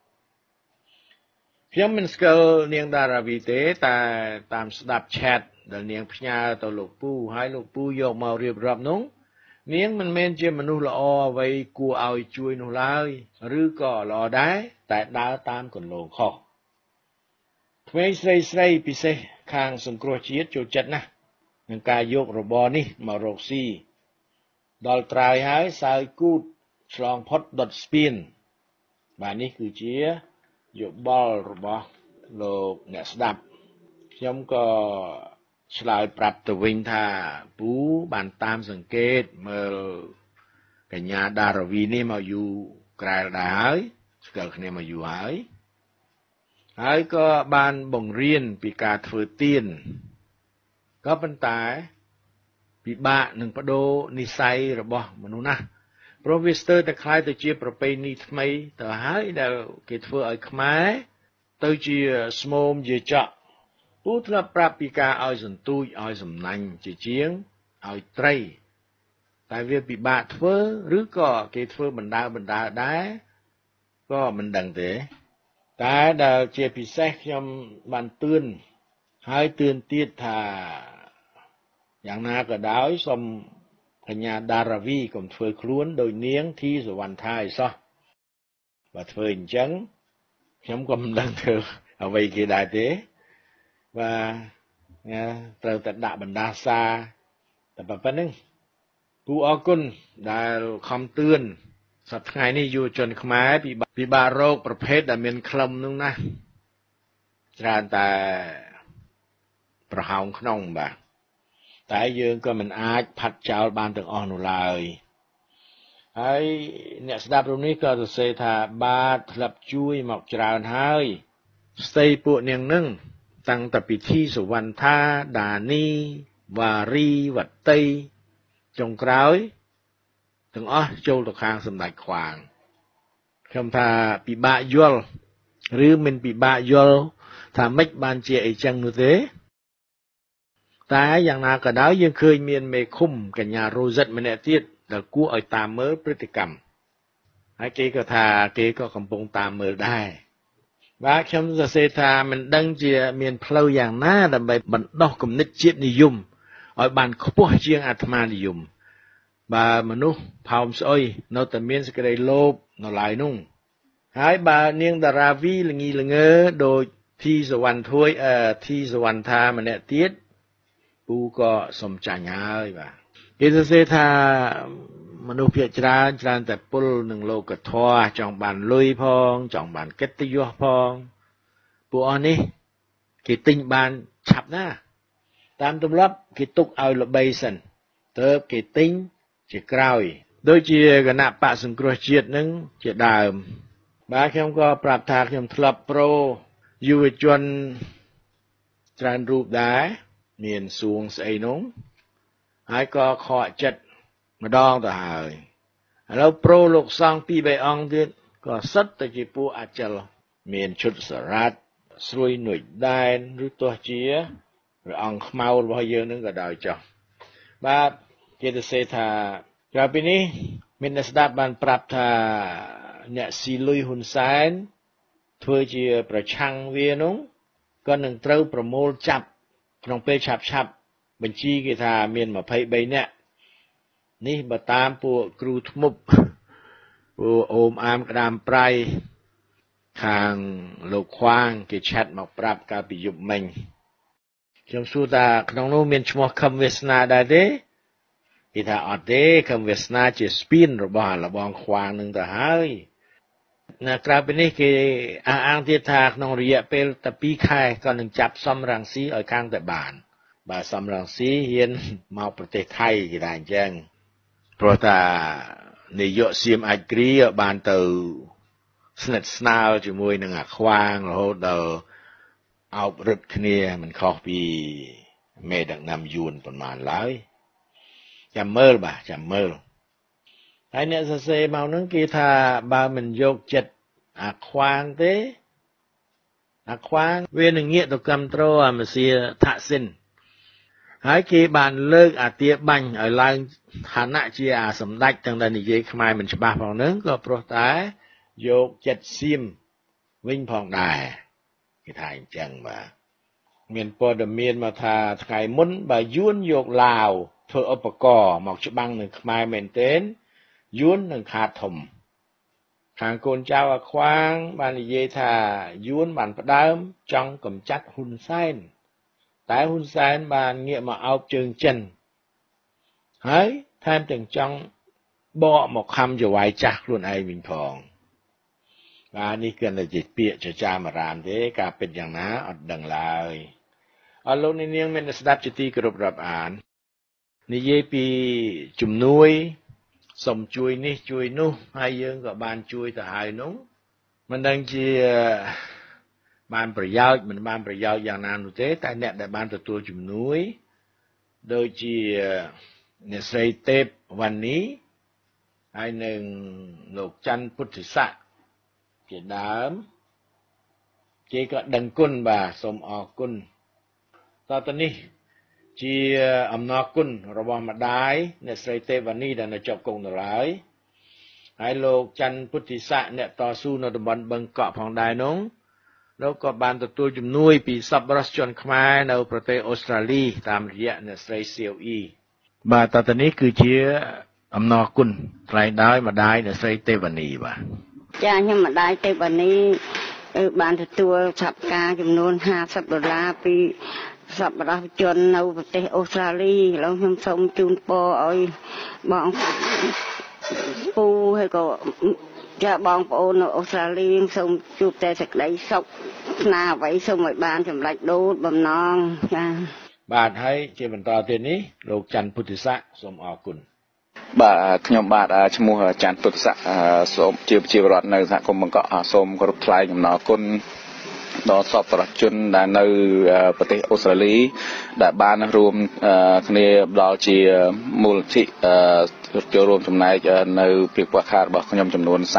ខ្ញុំមិនស្គាល់នាងដារាវីទេតែតាមស្ដាប់ឆាតដែលនាងផ្ញើទៅលោកពូហើយលោកពូយកមករៀបរាប់នោះនាងមិនមែនជាមនុស្សល្អអ្វីគួរឲ្យជួយនោះឡើយឬក៏ល្អដែរតែដើរតាមគន្លងខុសក្មេងស្រីពិសេសខាងសង្គ្រោះជាតិចូលចិត្តណាស់នឹងការយករបរនេះមករកស៊ីដល់ត្រើយហើយសើយគូតឆ្លងផុតដុតស្ពានបាទនេះគឺជាយោបល់របស់លោកអ្នកស្ដាប់ខ្ញុំក៏ឆ្លើយប្រាប់ទៅវិញថាពូបានតាមសង្កេតមើលកញ្ញាដារាវីនេះមកយូរក្រែលដែរហើយស្គាល់គ្នាមកយូរហើយក៏បានបង្រៀនពីការធ្វើទានក៏ប៉ុន្តែពិបាកនឹងបដូរនិស្ស័យរបស់មនុស្សណាស់ព្រោះវាស្ទើរតែคล้ายទៅជាប្រពៃណីថ្មីទៅហើយដែលគេធ្វើឲ្យខ្មែរទៅជាស្មោមជាចកពូធ្លាប់ប្រាប់ពីការឲ្យសន្ទូចឲ្យសំណាញ់ជាជាងឲ្យត្រីតែវាពិបាកធ្វើឬក៏គេធ្វើបណ្ដើដែរក៏មិនដឹងទេតែដែលជាពិសេសខ្ញុំបានទឿនហើយទឿនទៀតថាយ៉ាងណាក៏ដោយសូមកញ្ញាដារាវីកុំធ្វើខ្លួនដោយនាងធីសវណ្ណថាឯសោះបើធ្វើអញ្ចឹងខ្ញុំក៏មិនដឹងធ្វើអ្វីគេដែរទេបាទត្រូវតែដាក់បណ្ដាសាតែប៉ុណ្្នឹងគូអរគុណដែលខំទឿនសប្តាហ៍ថ្ងៃនេះយុវជនខ្មែរពិបាករោគប្រភេទដែលមានក្លឹមនោះណាច្រើនតែប្រហោងក្នុងបាទតែយើងក៏មិនអាចផាត់ចោលបានទាំងអស់នោះឡើយហើយអ្នកស្ដាប់រូបនេះក៏សរសេរថាបាទធ្លាប់ជួយមកច្រើនហើយស្ដីពួកនាងនឹងតាំងតែពិធីសវណ្ណថាដានីវ៉ារីវតីចុងក្រោយទាំងអស់ចូលទៅខាងសម្ដេចខ្វាងខ្ញុំថាពិបាកយល់ឬមិនពិបាកយល់ថាម៉េចបានជាអីចឹងនោះទេតែយ៉ាងណាក៏ដោយយើងឃើញមានមេឃុំកញ្ញារ៉ូសិតម្នាក់ទៀតដែលគួរឲ្យតាមមើលព្រឹត្តិកម្មហើយគេក៏ថាគេក៏កំពុងតាមមើលដែរបាទខ្ញុំសរសេរថាមិនដឹងជាមានផ្លូវយ៉ាងណាដើម្បីបណ្ដោះគំនិតជាតិនិយមឲ្យបានខ្ពស់ជាងអាត្មានិយមបើមនុស្សផោមស្អុយនៅតែមានសេចក្តីលោភនៅឡើយនោះហើយបើនាងតារាវីល្ងីល្ងើដោយធីសវណ្ណថាម្នាក់ទៀតពូក៏សំចាញ់ហើយបាទគេសរសេរថាមនុស្សភាគច្រើនតែពុលនឹងលោកធម៌ចង់បានលុយផងចង់បានកិត្តិយសផងពួកអស់នេះគេទិញបានឆាប់ណាស់តាមទម្លាប់គេទុកឲ្យល្បីសិនទើបគេទិញជាក្រោយដូចជាគណៈបកសង្គ្រោះជាតិនឹងជាដើមបាទខ្ញុំក៏ប្រាប់ថាខ្ញុំធ្លាប់ប្រូយុវជនច្រើនរូបដែរមានសួងស្អីនោះហើយក៏ខកចិត្តម្ដងទៅហើយឥឡូវប្រូលោកសង្ឃ2-3អង្គទៀតក៏សិតទៅជាពួកអចិលមានឈុតសារ៉ាត់ស្រួយនួយដែនឬទោះជាព្រះអង្គខ្មៅរបស់យើងនឹងក៏ដោយចុះបាទគេទៅសេថាក្រៅពីនេះមានអ្នកស្ដាប់បានប្រាប់ថាអ្នកស៊ីលុយហ៊ុនសែនធ្វើជាប្រឆាំងវានោះก็នឹងត្រូវប្រមូលចាប់ក្នុងពេលឆាប់បញ្ជីគេថាមាន23នាក់នេះបើតាមពួកគ្រូធ្មប់ពួកអូមអាមក្តាមប្រៃខាងលោកខ្វាងគេឆាត់មកប្រាប់កាលពីយប់មិញខ្ញុំសួរថាក្នុងនោះមានឈ្មោះខឹមវាសនាដែរទេគេថាអត់ទេខឹមវាសនាជាស្ពានរបស់លបងខ្វាងនឹងទៅហើយក្រៅពីនេះគេអះអាងទៀតថាក្នុងរយៈពេលតែ2ខែក៏នឹងចាប់សំរងស៊ីឲ្យខាងតែបានបើសំរងស៊ីហ៊ានមកប្រទេសថៃគេថាអញ្ចឹងព្រោះថានាយកសៀមអាចគ្រីបានទៅស្និទ្ធស្នាលជាមួយនឹងអាខ្វាងរហូតដល់អោបរឹតគ្នាមិនខុសពីមេដឹកនាំយួនប៉ុន្មានឡើយចាំមើលហើយអ្នកសរសេរមកនឹងគេថាបើមិនយកចិត្តអាខ្វាងទេអាខ្វាងវានឹងងាកទៅគ្រប់គ្រងអាមសៀថាក់សិនហើយគេបានលើកអាទាបាញ់ឲ្យឡើងឋានៈជាអាសម្ដេចទាំងដែលនិយាយខ្មែរមិនច្បាស់ផងនឹងក៏ព្រោះតែយកចិត្តសៀមវិញផងដែរគេថាអញ្ចឹងបាទមានព័ត៌មានមកថាថ្ងៃមុនបើយួនយកឡាវធ្វើឧបករណ៍មកច្បាំងនឹងខ្មែរមែនទែនយួននឹងខាតធំខាងកូនចៅអាខ្វាងបាននិយាយថាយួនបានផ្ដើមចង់កម្ចាត់ហ៊ុនសែនតែហ៊ុនសែនបានងាកមកអោបជើងចិនហើយថែមទាំងចង់បកមកខំចវាយចាស់ខ្លួនឯងវិញផងបាទនេះគឺតែជាពាក្យចចាមអារាមទេការពិតយ៉ាងណាអត់ដឹងឡើយអរលោកនាងមានស្ដាប់ជាទីគោរពរាប់អាននិយាយពីជំនួយសូមជួយនេះជួយនោះហើយយើងក៏បានជួយទៅហើយនោះមិនដឹងជាបានប្រយោជន៍មិនបានប្រយោជន៍យ៉ាងណានោះទេតែអ្នកដែលបានទទួលជំនួយដូចជាអ្នកស្រីទេពវណ្ណីហើយនឹងលោកច័ន្ទពុទ្ធិស័កជាដើមគេក៏ដឹងគុណបាទសូមអរគុណតទៅនេះជាអំណរគុណរបស់ម្ដាយអ្នកស្រីទេពវណ្ណីដែលនៅជាប់គុកនៅឡើយហើយលោកច័ន្ទពុទ្ធិស័កអ្នកតស៊ូនៅតំបន់បឹងកក់ផងដែរនោះលោកក៏បានទទួលជំនួយពីសប្បុរសជនខ្មែរនៅប្រទេសអូស្ត្រាលីតាមរយៈអ្នកស្រីសៀវអ៊ីបាទតទៅនេះគឺជាអំណរគុណថ្លែងដោយម្ដាយអ្នកស្រីទេពវណ្ណីបាទចាខ្ញុំម្ដាយទេពវណ្ណីបានទទួលឆាប់ការចំនួន$50ពីសប្បុរសជននៅប្រទេសអូស្ត្រាលីឥឡូវខ្ញុំសូមជូនពរឲ្យបងពូហើយក៏ចាបងប្អូននៅអូស្ត្រាលីសូមជួបតែសេចក្តីសុខស្នាអ្វីសូមឲ្យបានចម្លែកដូតបំណងចាបាទហើយជាបន្តទៀតនេះលោកច័ន្ទពុទ្ធិស័កសូមអរគុណបាទខ្ញុំបាទឈ្មោះច័ន្ទពុទ្ធិស័កសូមជារដ្ឋនៅសហគមន៍បឹងកក់សូមគោរពថ្លែងអំណរគុណដល់សប្បុរសជនដែលនៅប្រទេសអូស្ត្រាលីដែលបានរួមគ្នាផ្ដល់ជាមូលនិធិចូលរួមចំណែកនៅពីខ្វះខាតរបស់ខ្ញុំចំនួន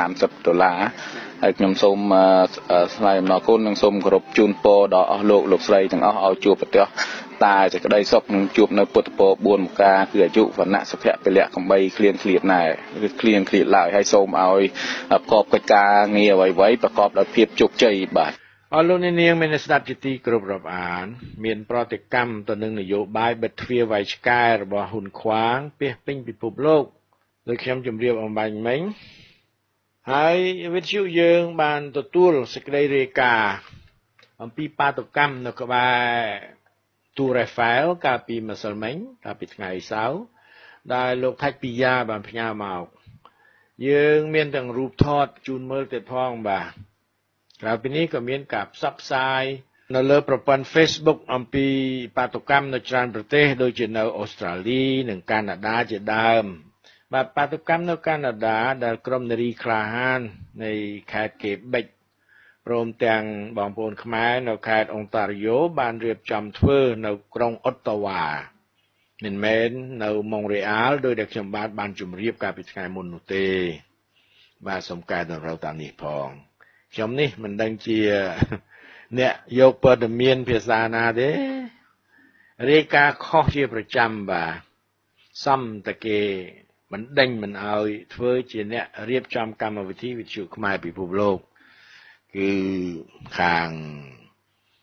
$30ហើយខ្ញុំសូមថ្លែងអំណរគុណនិងសូមគោរពជូនពរដល់អស់លោកស្រីទាំងអស់ឲ្យជួបប្រទះតែសេចក្តីសុខនឹងជួបនៅពុទ្ធពរ4មុខការគឺអាយុវណ្ណៈសុភៈពលៈកំបីឃ្លានឃ្លាតណែឬឃ្លានឃ្លាតឡើយហើយសូមឲ្យប្រកបកិច្ចការងារអ្វីៗប្រកបដោយភាពជោគជ័យបាទអរលោកនាងមានស្ដាប់ជាទីគោរពរាប់អានមានប្រតិកម្មទៅនឹងនយោបាយបិទទ្វារវាយឆ្កែរបស់ហ៊ុនខ្វាងពាសពេញពិភពលោកដោយខ្ញុំជម្រាបអំបញ្ញមិញហើយវិទ្យុយើងបានទទួលសេចក្តីរាយការណ៍អំពីបាតុកម្មនៅក្បែរទូរ៉េហ្វែលកាលពីម្សិលមិញកាលពីថ្ងៃសៅរ៍ដែលលោកថាច់ពីយ៉ាបានផ្ញើមកយើងមានទាំងរូបថតជូនមើលទៀតផងបាទក្រៅពីនេះក៏មានការផ្សព្វផ្សាយនៅលើប្រព័ន្ធ Facebook អំពីបាតុកម្មនៅច្រើនប្រទេសដូចជានៅអូស្ត្រាលីនិងកាណាដាជាដើមបាទបាតុកម្មនៅកាណាដាដែលក្រុមនារីក្លាហាននៃខេត្តកេបិចព្រមទាំងបងប្អូនខ្មែរនៅខេត្តអុងតារីយ៉ូបានរៀបចំធ្វើនៅក្រុងអុតតាវ៉ាមិនមែននៅម៉ុងរ៉េអាលដោយដែលខ្ញុំបានជម្រាបកាលពីថ្ងៃមុននោះទេបាទសូមកែតម្រូវតាមនេះផងខ្ញុំនេះមិនដឹងជាអ្នកយកព័ត៌មានភាសាណាទេរាយការណ៍ខុសជាប្រចាំបាទសំតគេមិនដេញមិនឲ្យធ្វើជាអ្នករៀបចំកម្មវិធីវិទ្យុខ្មែរពិភពលោកគឺខាង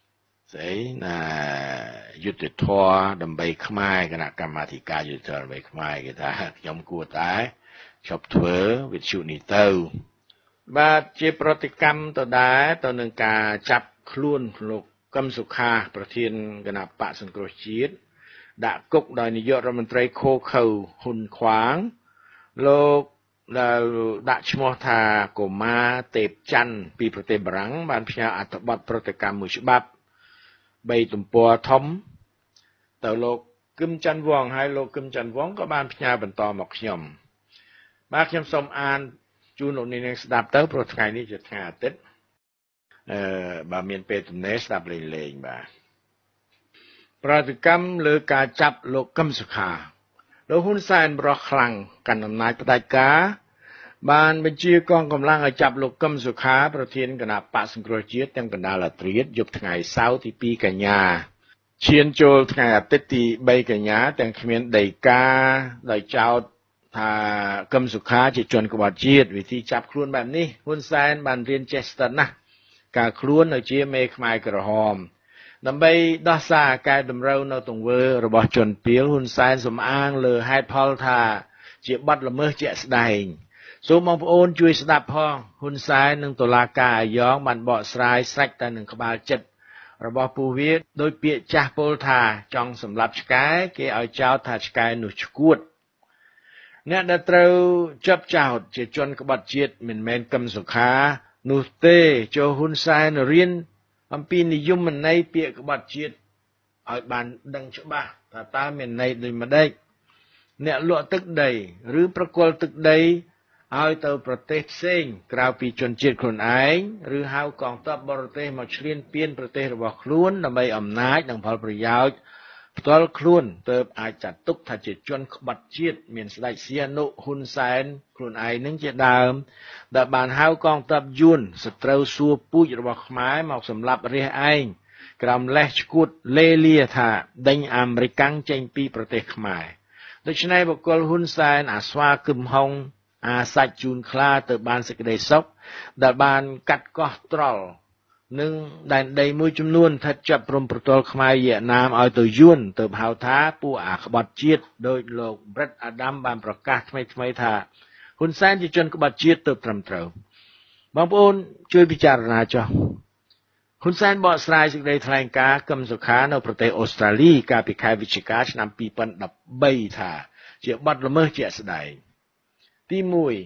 ស្អីណាយុទ្ធធរដើម្បីខ្មែរគណៈកម្មាធិការយុទ្ធធរដើម្បីខ្មែរគេថាខ្ញុំគួរតែឈប់ធ្វើវិទ្យុនេះទៅបាទជាប្រតិកម្មទៅដែរទៅនឹងការចាប់ខ្លួនលោកកឹមសុខាប្រធានគណៈបកសង្គ្រោះជាតិដាក់គុកដោយនាយករដ្ឋមន្ត្រីខូខើហ៊ុនខ្វាងលោកដែលដាក់ឈ្មោះថាកូម៉ាទេពច័ន្ទពីប្រទេសបារាំងបានផ្ញើអត្ថបទប្រតិកម្មមួយច្បាប់3ទំព័រធំទៅលោកគឹមច័ន្ទវងហើយលោកគឹមច័ន្ទវងក៏បានផ្ញើបន្តមកខ្ញុំបាទខ្ញុំសូមអានជូនលោកនាងស្ដាប់ទៅព្រោះថ្ងៃនេះជាថ្ងៃអាទិត្យបើមានពេលទំនេរស្ដាប់លេងបាទប្រតិកម្មលើការចាប់លោកកឹមសុខាលោកហ៊ុនសែនបរោះខ្លាំងកាន់អំណាចផ្ដាច់ការបានបញ្ជាកងកម្លាំងឲ្យចាប់លោកកឹមសុខាប្រធានគណៈបកសង្គ្រោះជាតិទាំងកណ្ដាលអាត្រៀតយប់ថ្ងៃសៅរ៍ទី2កញ្ញាឈានចូលថ្ងៃអាទិត្យទី3កញ្ញាទាំងគ្មានដីកាដោយចោទថាកឹមសុខាជាជនក្បត់ជាតិវិធីចាប់ខ្លួនបែបនេះហ៊ុនសែនបានរៀនចេះស្ទើរណាស់ការខ្លួននៅជាមេខ្មែរក្រហមដើម្បីដោះសារកែតម្រូវនៅទង្វើរបស់ជនពាលហ៊ុនសែនសំអាងលើហេតុផលថាជាបទល្មើសជាក់ស្ដែងសូមបងប្អូនជួយស្ដាប់ផងហ៊ុនសែននិងតុលាការអាយ៉ងបានបកស្រាយស្រេចតែនឹងក្បាលចិត្តរបស់ពួកវាដោយពាក្យចាស់ពោលថាចង់សម្លាប់ឆ្កែគេឲ្យចោទថាឆ្កែនោះឈួតអ្នកដែលត្រូវចាប់ចោទជាជនក្បត់ជាតិមិនមែនកឹមសុខានោះទេចូលហ៊ុនសែនរៀនអំពីនិយមន័យពាក្យក្បត់ជាតិឲ្យបានដឹងច្បាស់ថាតើមានន័យដូចម្ដេចអ្នកលក់ទឹកដីឬប្រគល់ទឹកដីឲ្យទៅប្រទេសផ្សេងក្រៅពីជនជាតិខ្លួនឯងឬហៅកងទ័ពបរទេសមកឈ្លានពានប្រទេសរបស់ខ្លួនដើម្បីអំណាចនិងផលប្រយោជន៍ផ្ទាល់ខ្លួនទើបអាចចាត់ទុកថាជាជនក្បត់ជាតិមានស្ដេចសៀនុហ៊ុនសែនខ្លួនឯងនឹងជាដើមដែលបានហៅកងទ័ពយួនសត្រូវសួរពូជរបស់ខ្មែរមកសម្លាប់រាជឯងក្រោមលេសឈួតលេលាថាដេញអាមេរិកាំងចេញពីប្រទេសខ្មែរដូច្នេះបុគ្គលហ៊ុនសែនអាស្វាគឹមហុងអាសាច់ជូនខ្លាទៅបានសេចក្តីសុខដែលបានកាត់កោះត្រល់និងដែនដីមួយចំនួនស្ថិតជាប់ព្រំប្រទល់ខ្មែរវៀតណាមឲ្យទៅយួនទៅហៅថាពួកអាក្បត់ជាតិដោយលោកប្រិតអាដាមបានប្រកាសថ្មីថាហ៊ុនសែនជាជនក្បត់ជាតិទៅត្រឹមត្រូវបងប្អូនជួយពិចារណាចុះហ៊ុនសែនបកស្រាយសេចក្តីថ្លែងការណ៍កឹមសុខានៅប្រទេសអូស្ត្រាលីកាលពីខែវិច្ឆិកាឆ្នាំ2013ថាជាបទល្មើសជាក់ស្ដែងទី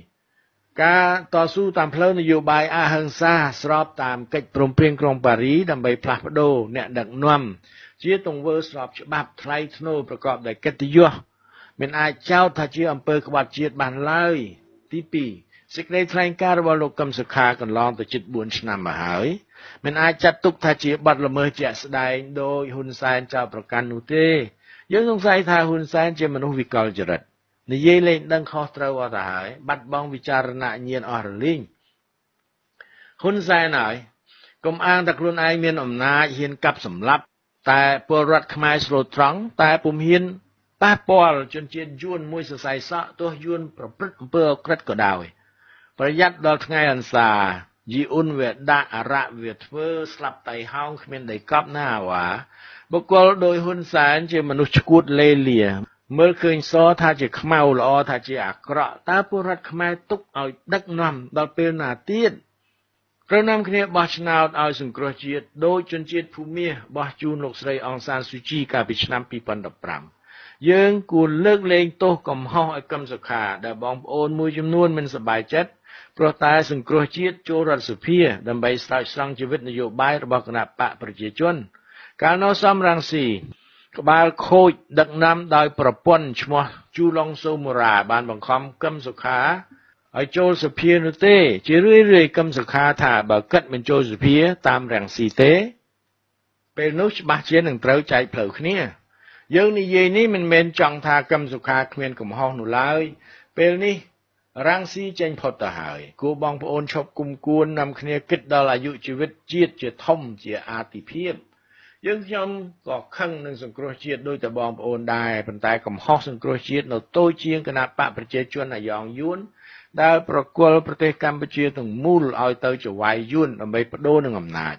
1ការតស៊ូតាមផ្លូវនយោបាយអហិង្សាស្របតាមកិច្ចព្រមព្រៀងក្រុងប៉ារីដើម្បីផ្លាស់ប្ដូរអ្នកដឹកនាំជាទង្វើស្របច្បាប់ថ្លៃថ្នូរប្រកបដោយកិត្តិយសមិនអាចចោទថាជាអំពើក្បត់ជាតិបានឡើយទី2សេចក្តីថ្លែងការណ៍របស់លោកកឹមសុខាកន្លងទៅជិត4ឆ្នាំមកហើយមិនអាចចាត់ទុកថាជាបទល្មើសជាក់ស្ដែងដោយហ៊ុនសែនចោទប្រកាន់នោះទេយើងសង្ស័យថាហ៊ុនសែនជាមនុស្សវិកលចរិតនិយាយលេងដឹងខុសត្រូវអត់ទៅហើយបាត់បង់វិចារណញ្ញាណអស់រលីងហ៊ុនសែនហើយកុំអាងថាខ្លួនឯងមានអំណាចហ៊ានកាប់សម្លាប់តែពលរដ្ឋខ្មែរស្លូតត្រង់តែពុំហ៊ានប៉ះពាល់ជនជាតិយួនមួយសរសៃសក់ទោះយួនប្រព្រឹត្តអំពើអក្រិតក៏ដោយប្រយ័ត្នដល់ថ្ងៃអន្សាយីអ៊ុនវាដាក់អរៈវាធ្វើស្លាប់តៃហោងគ្មានដីកប់ណាអាវ៉ាបុគ្គលដោយហ៊ុនសែនជាមនុស្សឈួតលេលាមើលឃើញសថាជាខ្មៅល្អថាជាអាក្រក់តើពលរដ្ឋខ្មែរទុកឲ្យដឹកនាំដល់ពេលណាទៀតត្រូវនាំគ្នាបោះឆ្នោតឲ្យសង្គ្រោះជាតិដោយជនជាតិភូមាបោះជូនលោកស្រីអង្សានស៊ូជីកាលពីឆ្នាំ2015យើងគួរលើកលែងទោសកំហុសឲ្យកឹមសុខាដែលបងប្អូនមួយចំនួនមិនសប្បាយចិត្តព្រោះតែសង្គ្រោះជាតិចូលរដ្ឋសភាដើម្បីស្រោចស្រង់ជីវិតនយោបាយរបស់គណៈបកប្រជាជនកាលនោះសំរងស៊ីក្បាលខូចដឹកនាំដោយប្រពន្ធឈ្មោះជូឡុងសូមូរ៉ាបានបង្ខំកឹមសុខាឲ្យចូលសភានោះទេជារឿយៗកឹមសុខាថាបើគិតមិនចូលសភាតាមរាំងស៊ីទេពេលនោះច្បាស់ជានឹងត្រូវចែកផ្លូវគ្នាយើងនិយាយនេះមិនមែនចង់ថាកឹមសុខាគ្មានកំហុសនោះឡើយពេលនេះរាំងស៊ីចេញផុតទៅហើយគួរបងប្អូនឈប់គុំគួននាំគ្នាគិតដល់អាយុជីវិតជាតិជាធំជាអាទិភាពយើងខ្ញុំក៏ខឹងនឹងសង្គ្រោះជាតិដោយតែបងប្អូនដែរប៉ុន្តែកំហុសសង្គ្រោះជាតិនៅតូចជាងគណៈបកប្រជាជនអាយ៉ងយួនដែលប្រគល់ប្រទេសកម្ពុជាទាំងមូលឲ្យទៅចវាយយួនដើម្បីបដូរនឹងអំណាច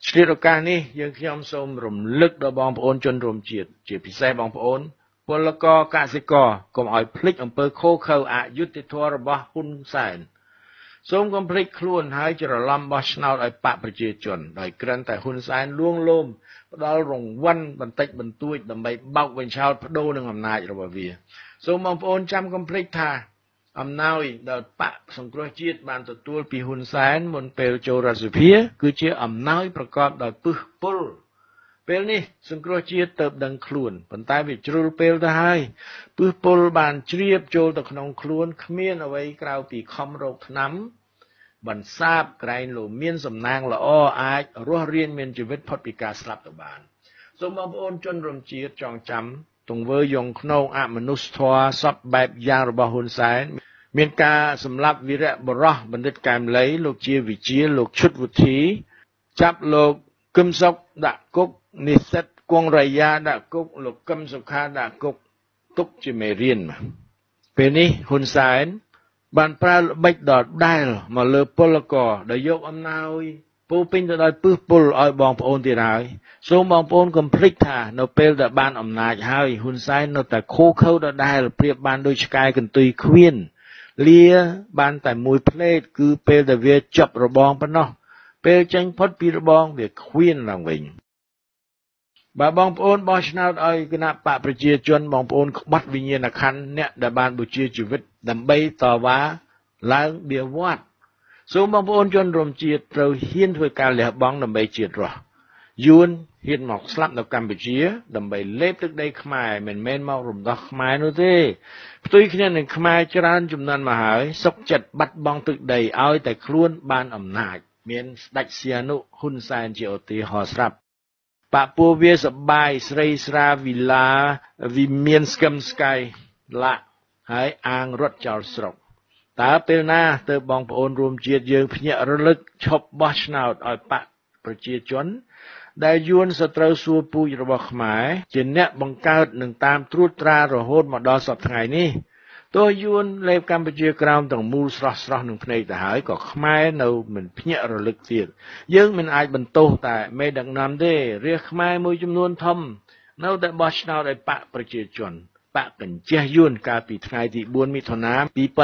ឆ្លៀតឱកាសនេះយើងខ្ញុំសូមរំលឹកដល់បងប្អូនជនរួមជាតិជាពិសេសបងប្អូនពលករកសិករកុំឲ្យភ្លេចអំពើខុសខើអយុត្តិធម៌របស់ហ៊ុនសែនសូមកុំភ្លេចខ្លួនហើយច្រឡំបោះឆ្នោតឲ្យបកប្រជាជនដោយគ្រាន់តែហ៊ុនសែនលួងលោមផ្ដាល់រង្វាន់បន្តិចបន្តួចដើម្បីបោកបញ្ឆោតបដូរនឹងអំណាចរបស់វាសូមបងប្អូនចាំកុំភ្លេចថាអំណោយដែលបកសង្គ្រោះជាតិបានទទួលពីហ៊ុនសែនមុនពេលចូលរដ្ឋសភាគឺជាអំណោយប្រកបដោយពឹសពុលពេលនេះសង្គ្រោះជាតិទៅដឹងខ្លួនប៉ុន្តែវាជ្រុលពេលទៅហើយពឹសពុលបានជ្រាបចូលទៅក្នុងខ្លួនគ្មានអ្វីក្រៅពីខំរោគថ្នាំបន្សាបក្រែងលោមានសំណាងល្អអាចរស់រានមានជីវិតផុតពីការស្លាប់ទៅបានសូមបងប្អូនជនរួមជាតិចងចាំទង្វើយងខ្នងអមនុស្សធម៌សពបែបយ៉ាងរបស់ហ៊ុនសែនមានការសម្លាប់វីរៈបុរសបណ្ឌិតកែមលីលោកជាវិជាលោកឈុតវុធីចាប់លោកគឹមសុកដាក់គុកនិស្សិតគង់រាយាដាក់គុកលោកកឹមសុខាដាក់គុកទុកជាមេរៀនពេលនេះហ៊ុនសែនបានប្រើល្បិចដដែលមកលើពលករដែលយកអំណោយពោពេញទៅដោយពឹសពុលឲ្យបងប្អូនទៀតហើយសូមបងប្អូនកុំភ្លេចថានៅពេលដែលបានអំណាចហើយហ៊ុនសែននៅតែខូខើដដែលប្រៀបបានដូចឆ្កែកន្ទុយឃ្វៀនលាបានតែមួយផ្លេតគឺពេលដែលវាចាប់របងប៉ុណ្ណោះពេលចេញផុតពីរបងវាឃ្វៀនឡើងវិញបើបងប្អូនបោះឆ្នោតឲ្យគណៈបកប្រជាជនបងប្អូនក្បត់វិញ្ញាណក្ខន្ធអ្នកដែលបានបូជាជីវិតដើម្បីតវ៉ាឡើងបៀវត្សសូមបងប្អូនជនរួមជាតិត្រូវហ៊ានធ្វើការលះបង់ដើម្បីជាតិរស់យួនហ៊ានមកស្លាប់នៅកម្ពុជាដើម្បីលេបទឹកដីខ្មែរមិនមែនមករំដោះខ្មែរនោះទេផ្ទុយគ្នានឹងខ្មែរច្រើនចំនួនមកហើយសុកចិត្តបាត់បង់ទឹកដីឲ្យតែខ្លួនបានអំណាចមានស្ដេចសៀនុហ៊ុនសែនជាឧទាហរណ៍ស្រាប់បពុវាសបាយស្រីស្រាវិឡាវិមានស្គឹមស្កៃឡាក់ហើយអាងរត់ចោលស្រុកតើពេលណាទើបបងប្អូនរួមជាតិយើងភ្ញាក់រលឹកឈប់បោះឆ្នោតឲ្យបកប្រជាជនដែលយួនសត្រូវសួរពូជរបស់ខ្មែរជាអ្នកបង្កើតនឹងតាមត្រួតត្រារហូតមកដល់សប្តាហ៍ថ្ងៃនេះទោះយួនលេបកម្ពុជាក្រោមទាំងមូលស្រស់ស្រស់នឹងភ្នែកទៅហើយក៏ខ្មែរនៅមិនភ្ញាក់រលឹកទៀតយើងមិនអាចបន្ទោសតែមេដឹកនាំទេរាជខ្មែរមួយចំនួនធំនៅតែបោះឆ្នោតឲ្យបកប្រជាជនបកកញ្ចេះយួនកាលពីថ្ងៃទី4មិថុនា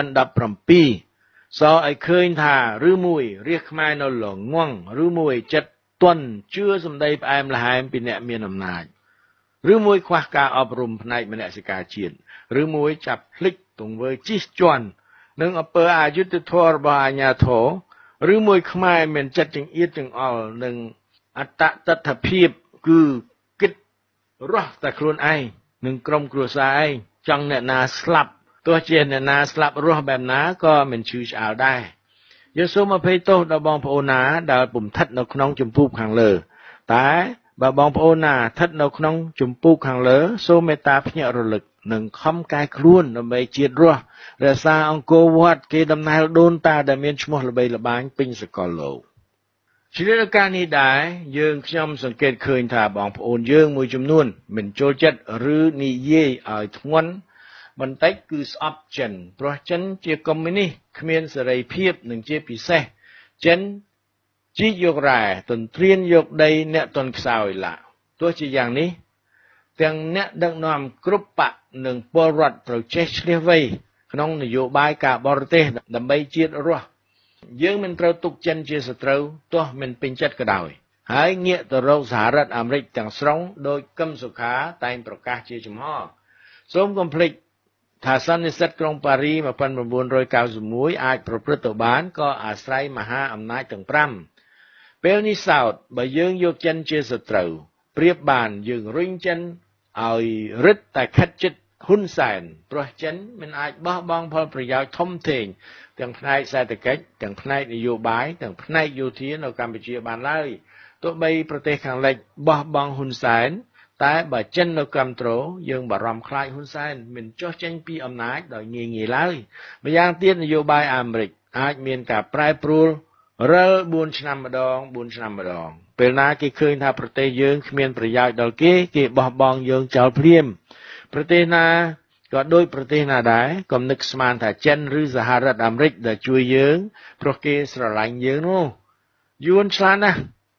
2017សឲ្យឃើញថាឬមួយរាជខ្មែរនៅល្ងងឬមួយចិត្តទន់ជឿសម្ដីផ្អែមល្ហែមពីអ្នកមានអំណាចឬមួយខ្វះការអប់រំផ្នែកមនសិការជាតិឬមួយចាប់ភ្លេចទង្វើជិះជាន់នឹងអំពើអយុត្តិធម៌របស់អាជ្ញាធរឬមួយខ្មែរមានចិត្តចង្អៀតចង្អល់នឹងអត្តតថភាពគឺគិតរស់តែខ្លួនឯងនឹងក្រុមគ្រួសារឯងចង់អ្នកណាស្លាប់ទោះជាអ្នកណាស្លាប់រស់បែបណាក៏មិនឈឺឆ្អាលដែរយើងសូមអភ័យទោសដល់បងប្អូនណាដែលពុំស្ថិតនៅក្នុងជំពូកខាងលើតែបើបងប្អូនណាស្ថិតនៅក្នុងជំពូកខាងលើសូមមេត្តាភ្ញាក់រលឹកនិងខំកែខ្លួនដើម្បីជាតិរស់រក្សាអង្គរវត្តគេដំណើរដូនតាដែលមានឈ្មោះល្បីល្បាញពេញសកលលោកជាលការនេះដែរយើងខ្ញុំសង្កេតឃើញថាបងប្អូនយើងមួយចំនួនមិនចូលចិត្តឬនិយាយឲ្យធ្ងន់បន្តិចគឺស្អប់ចិនព្រោះចិនជាកុម្មុយនីសគ្មានសេរីភាពនិងជាពិសេសចិនជីកយករ៉ែទន្ទ្រានយកដីអ្នកទន់ខ្សោយឡាទោះជាយ៉ាងនេះទាំងអ្នកដឹកនាំគ្រប់បកនិងពលរដ្ឋត្រូវចេះឆ្លៀសវៃក្នុងនយោបាយការបរទេសដើម្បីជាតិរស់យើងមិនត្រូវទុកចិនជាសត្រូវទោះមិនពេញចិត្តក៏ដោយហើយងាកទៅរកសហរដ្ឋអាមេរិកទាំងស្រុងដោយកឹមសុខាតែងប្រកាសជាចំហសូមកុំភ្លេចថាសន្និសីទក្រុងប៉ារី1991អាចប្រព្រឹត្តទៅបានក៏អាស្រ័យមហាអំណាចទាំង5ពេលនេះសោតបើយើងយកចិនជាសត្រូវប្រៀបបានយើងរុញចិនឲ្យរឹតតែខិតជិតហ៊ុនសែនព្រោះចិនមិនអាចបោះបង់ផលប្រយោជន៍ធំធេងទាំងផ្នែកសេដ្ឋកិច្ចទាំងផ្នែកនយោបាយទាំងផ្នែកយោធានៅកម្ពុជាបានឡើយទោះបីប្រទេសខាងលិចបោះបង់ហ៊ុនសែនតែបើចិននៅគ្រប់គ្រងយើងបារម្ភខ្លាចហ៊ុនសែនមិនចុះចេញពីអំណាចដោយងាយៗឡើយម្យ៉ាងទៀតនយោបាយអាមេរិកអាចមានការប្រែប្រួលរិល4ឆ្នាំម្ដងពេលណាគេឃើញថាប្រទេសយើងគ្មានប្រយោជន៍ដល់គេបោះបង់យើងចោលភ្លាមប្រទេសណាក៏ដូចប្រទេសណាដែរកុំនឹកស្មានថាចិនឬសហរដ្ឋអាមេរិកដែលជួយយើងព្រោះគេស្រឡាញ់យើងនោះយួនឆ្លាតណាស់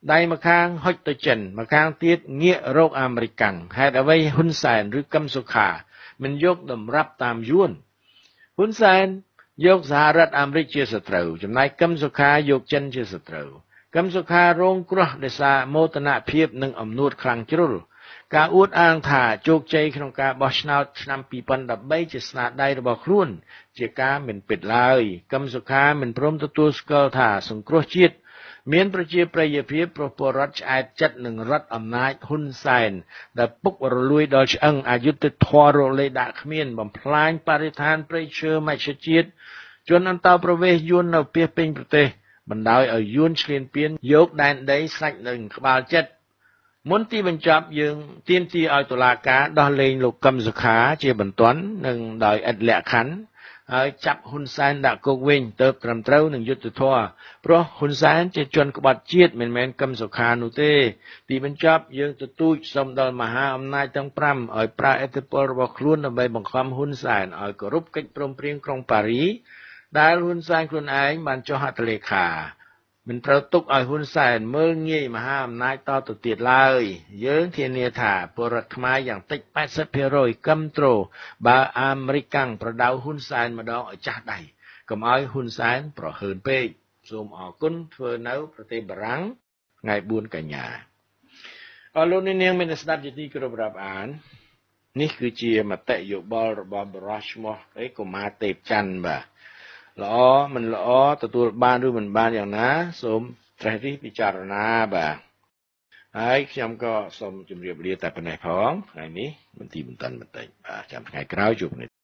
ដៃម្ខាងហុចទៅចិនម្ខាងទៀតងាករកអាមេរិកាំងហេតុអ្វីហ៊ុនសែនឬកឹមសុខាមិនយកតម្រាប់តាមយួនហ៊ុនសែនយកសហរដ្ឋអាមេរិកជាសត្រូវចំណែកកឹមសុខាយកចិនជាសត្រូវកឹមសុខារងគ្រោះដោយសារមោទនភាពនិងអំនួតខ្លាំងជ្រុលការអួតអាងថាជោគជ័យក្នុងការបោះឆ្នោតឆ្នាំ2013ជាស្នាដៃរបស់ខ្លួនជាការមិនពិតឡើយកឹមសុខាមិនព្រមទទួលស្គាល់ថាសង្គ្រោះជាតិមានប្រជាប្រិយភាពព្រោះពលរដ្ឋឆ្អែតចិត្តនឹងរដ្ឋអំណាចហ៊ុនសែនដែលពុករលួយដល់ឆ្អឹងអយុត្តិធម៌រលេដាក់គ្មានបំផ្លាញបរិស្ថានព្រៃឈើមជ្ឈជាតិជនអន្តោប្រវេសន៍យួននៅពាសពេញប្រទេសបណ្ដោយឲ្យយួនឈ្លានពានយកដែនដីស្រាច់នៅក្បាលចិត្តមុនទីបញ្ចប់យើងទាមទារឲ្យតុលាការដោះលែងលោកកឹមសុខាជាបន្ទាន់និងដោយឥតលក្ខខណ្ឌហើយចាប់ហ៊ុនសែនដាក់គុកវិញទៅត្រឹមត្រូវនឹងយុត្តិធម៌ព្រោះហ៊ុនសែនជាជនក្បត់ជាតិមិនមែនកឹមសុខានោះទេទីបញ្ចប់យើងទទូចសូមដល់មហាអំណាចទាំង5ឲ្យប្រើឥទ្ធិពលរបស់ខ្លួនដើម្បីបង្ខំហ៊ុនសែនឲ្យគោរពកិច្ចព្រមព្រៀងក្រុងប៉ារីដែលហ៊ុនសែនខ្លួនឯងបានចុះហត្ថលេខាមិនត្រូវទុកឲ្យហ៊ុនសែនមើលងាយមហាអំណាចតទៅទៀតឡើយយើងធានាថាពលរដ្ឋខ្មែរយ៉ាងតិច 80% គាំទ្របើអាមេរិកាំងប្រដៅហ៊ុនសែនម្ដងឲ្យចាស់ដៃកុំឲ្យហ៊ុនសែនប្រហើនពេកសូមអរគុណធ្វើនៅប្រទេសបារាំងថ្ងៃ4កញ្ញាអរលោកនាងមានស្ដាប់ជាទីគោរពរាប់អាននេះគឺជាមតិយោបល់របស់បរិសុទ្ធឈ្មោះកុមារទេពច័ន្ទបាទល្អមិនល្អទទួលបានឬមិនបានយ៉ាងណាសូមត្រិះរិះពិចារណាបាទហើយខ្ញុំក៏សូមជម្រាបលាតែប៉ុណ្ណេះផងថ្ងៃនេះបន្តិចបន្តួចបាទចាំថ្ងៃក្រោយជួបគ្នា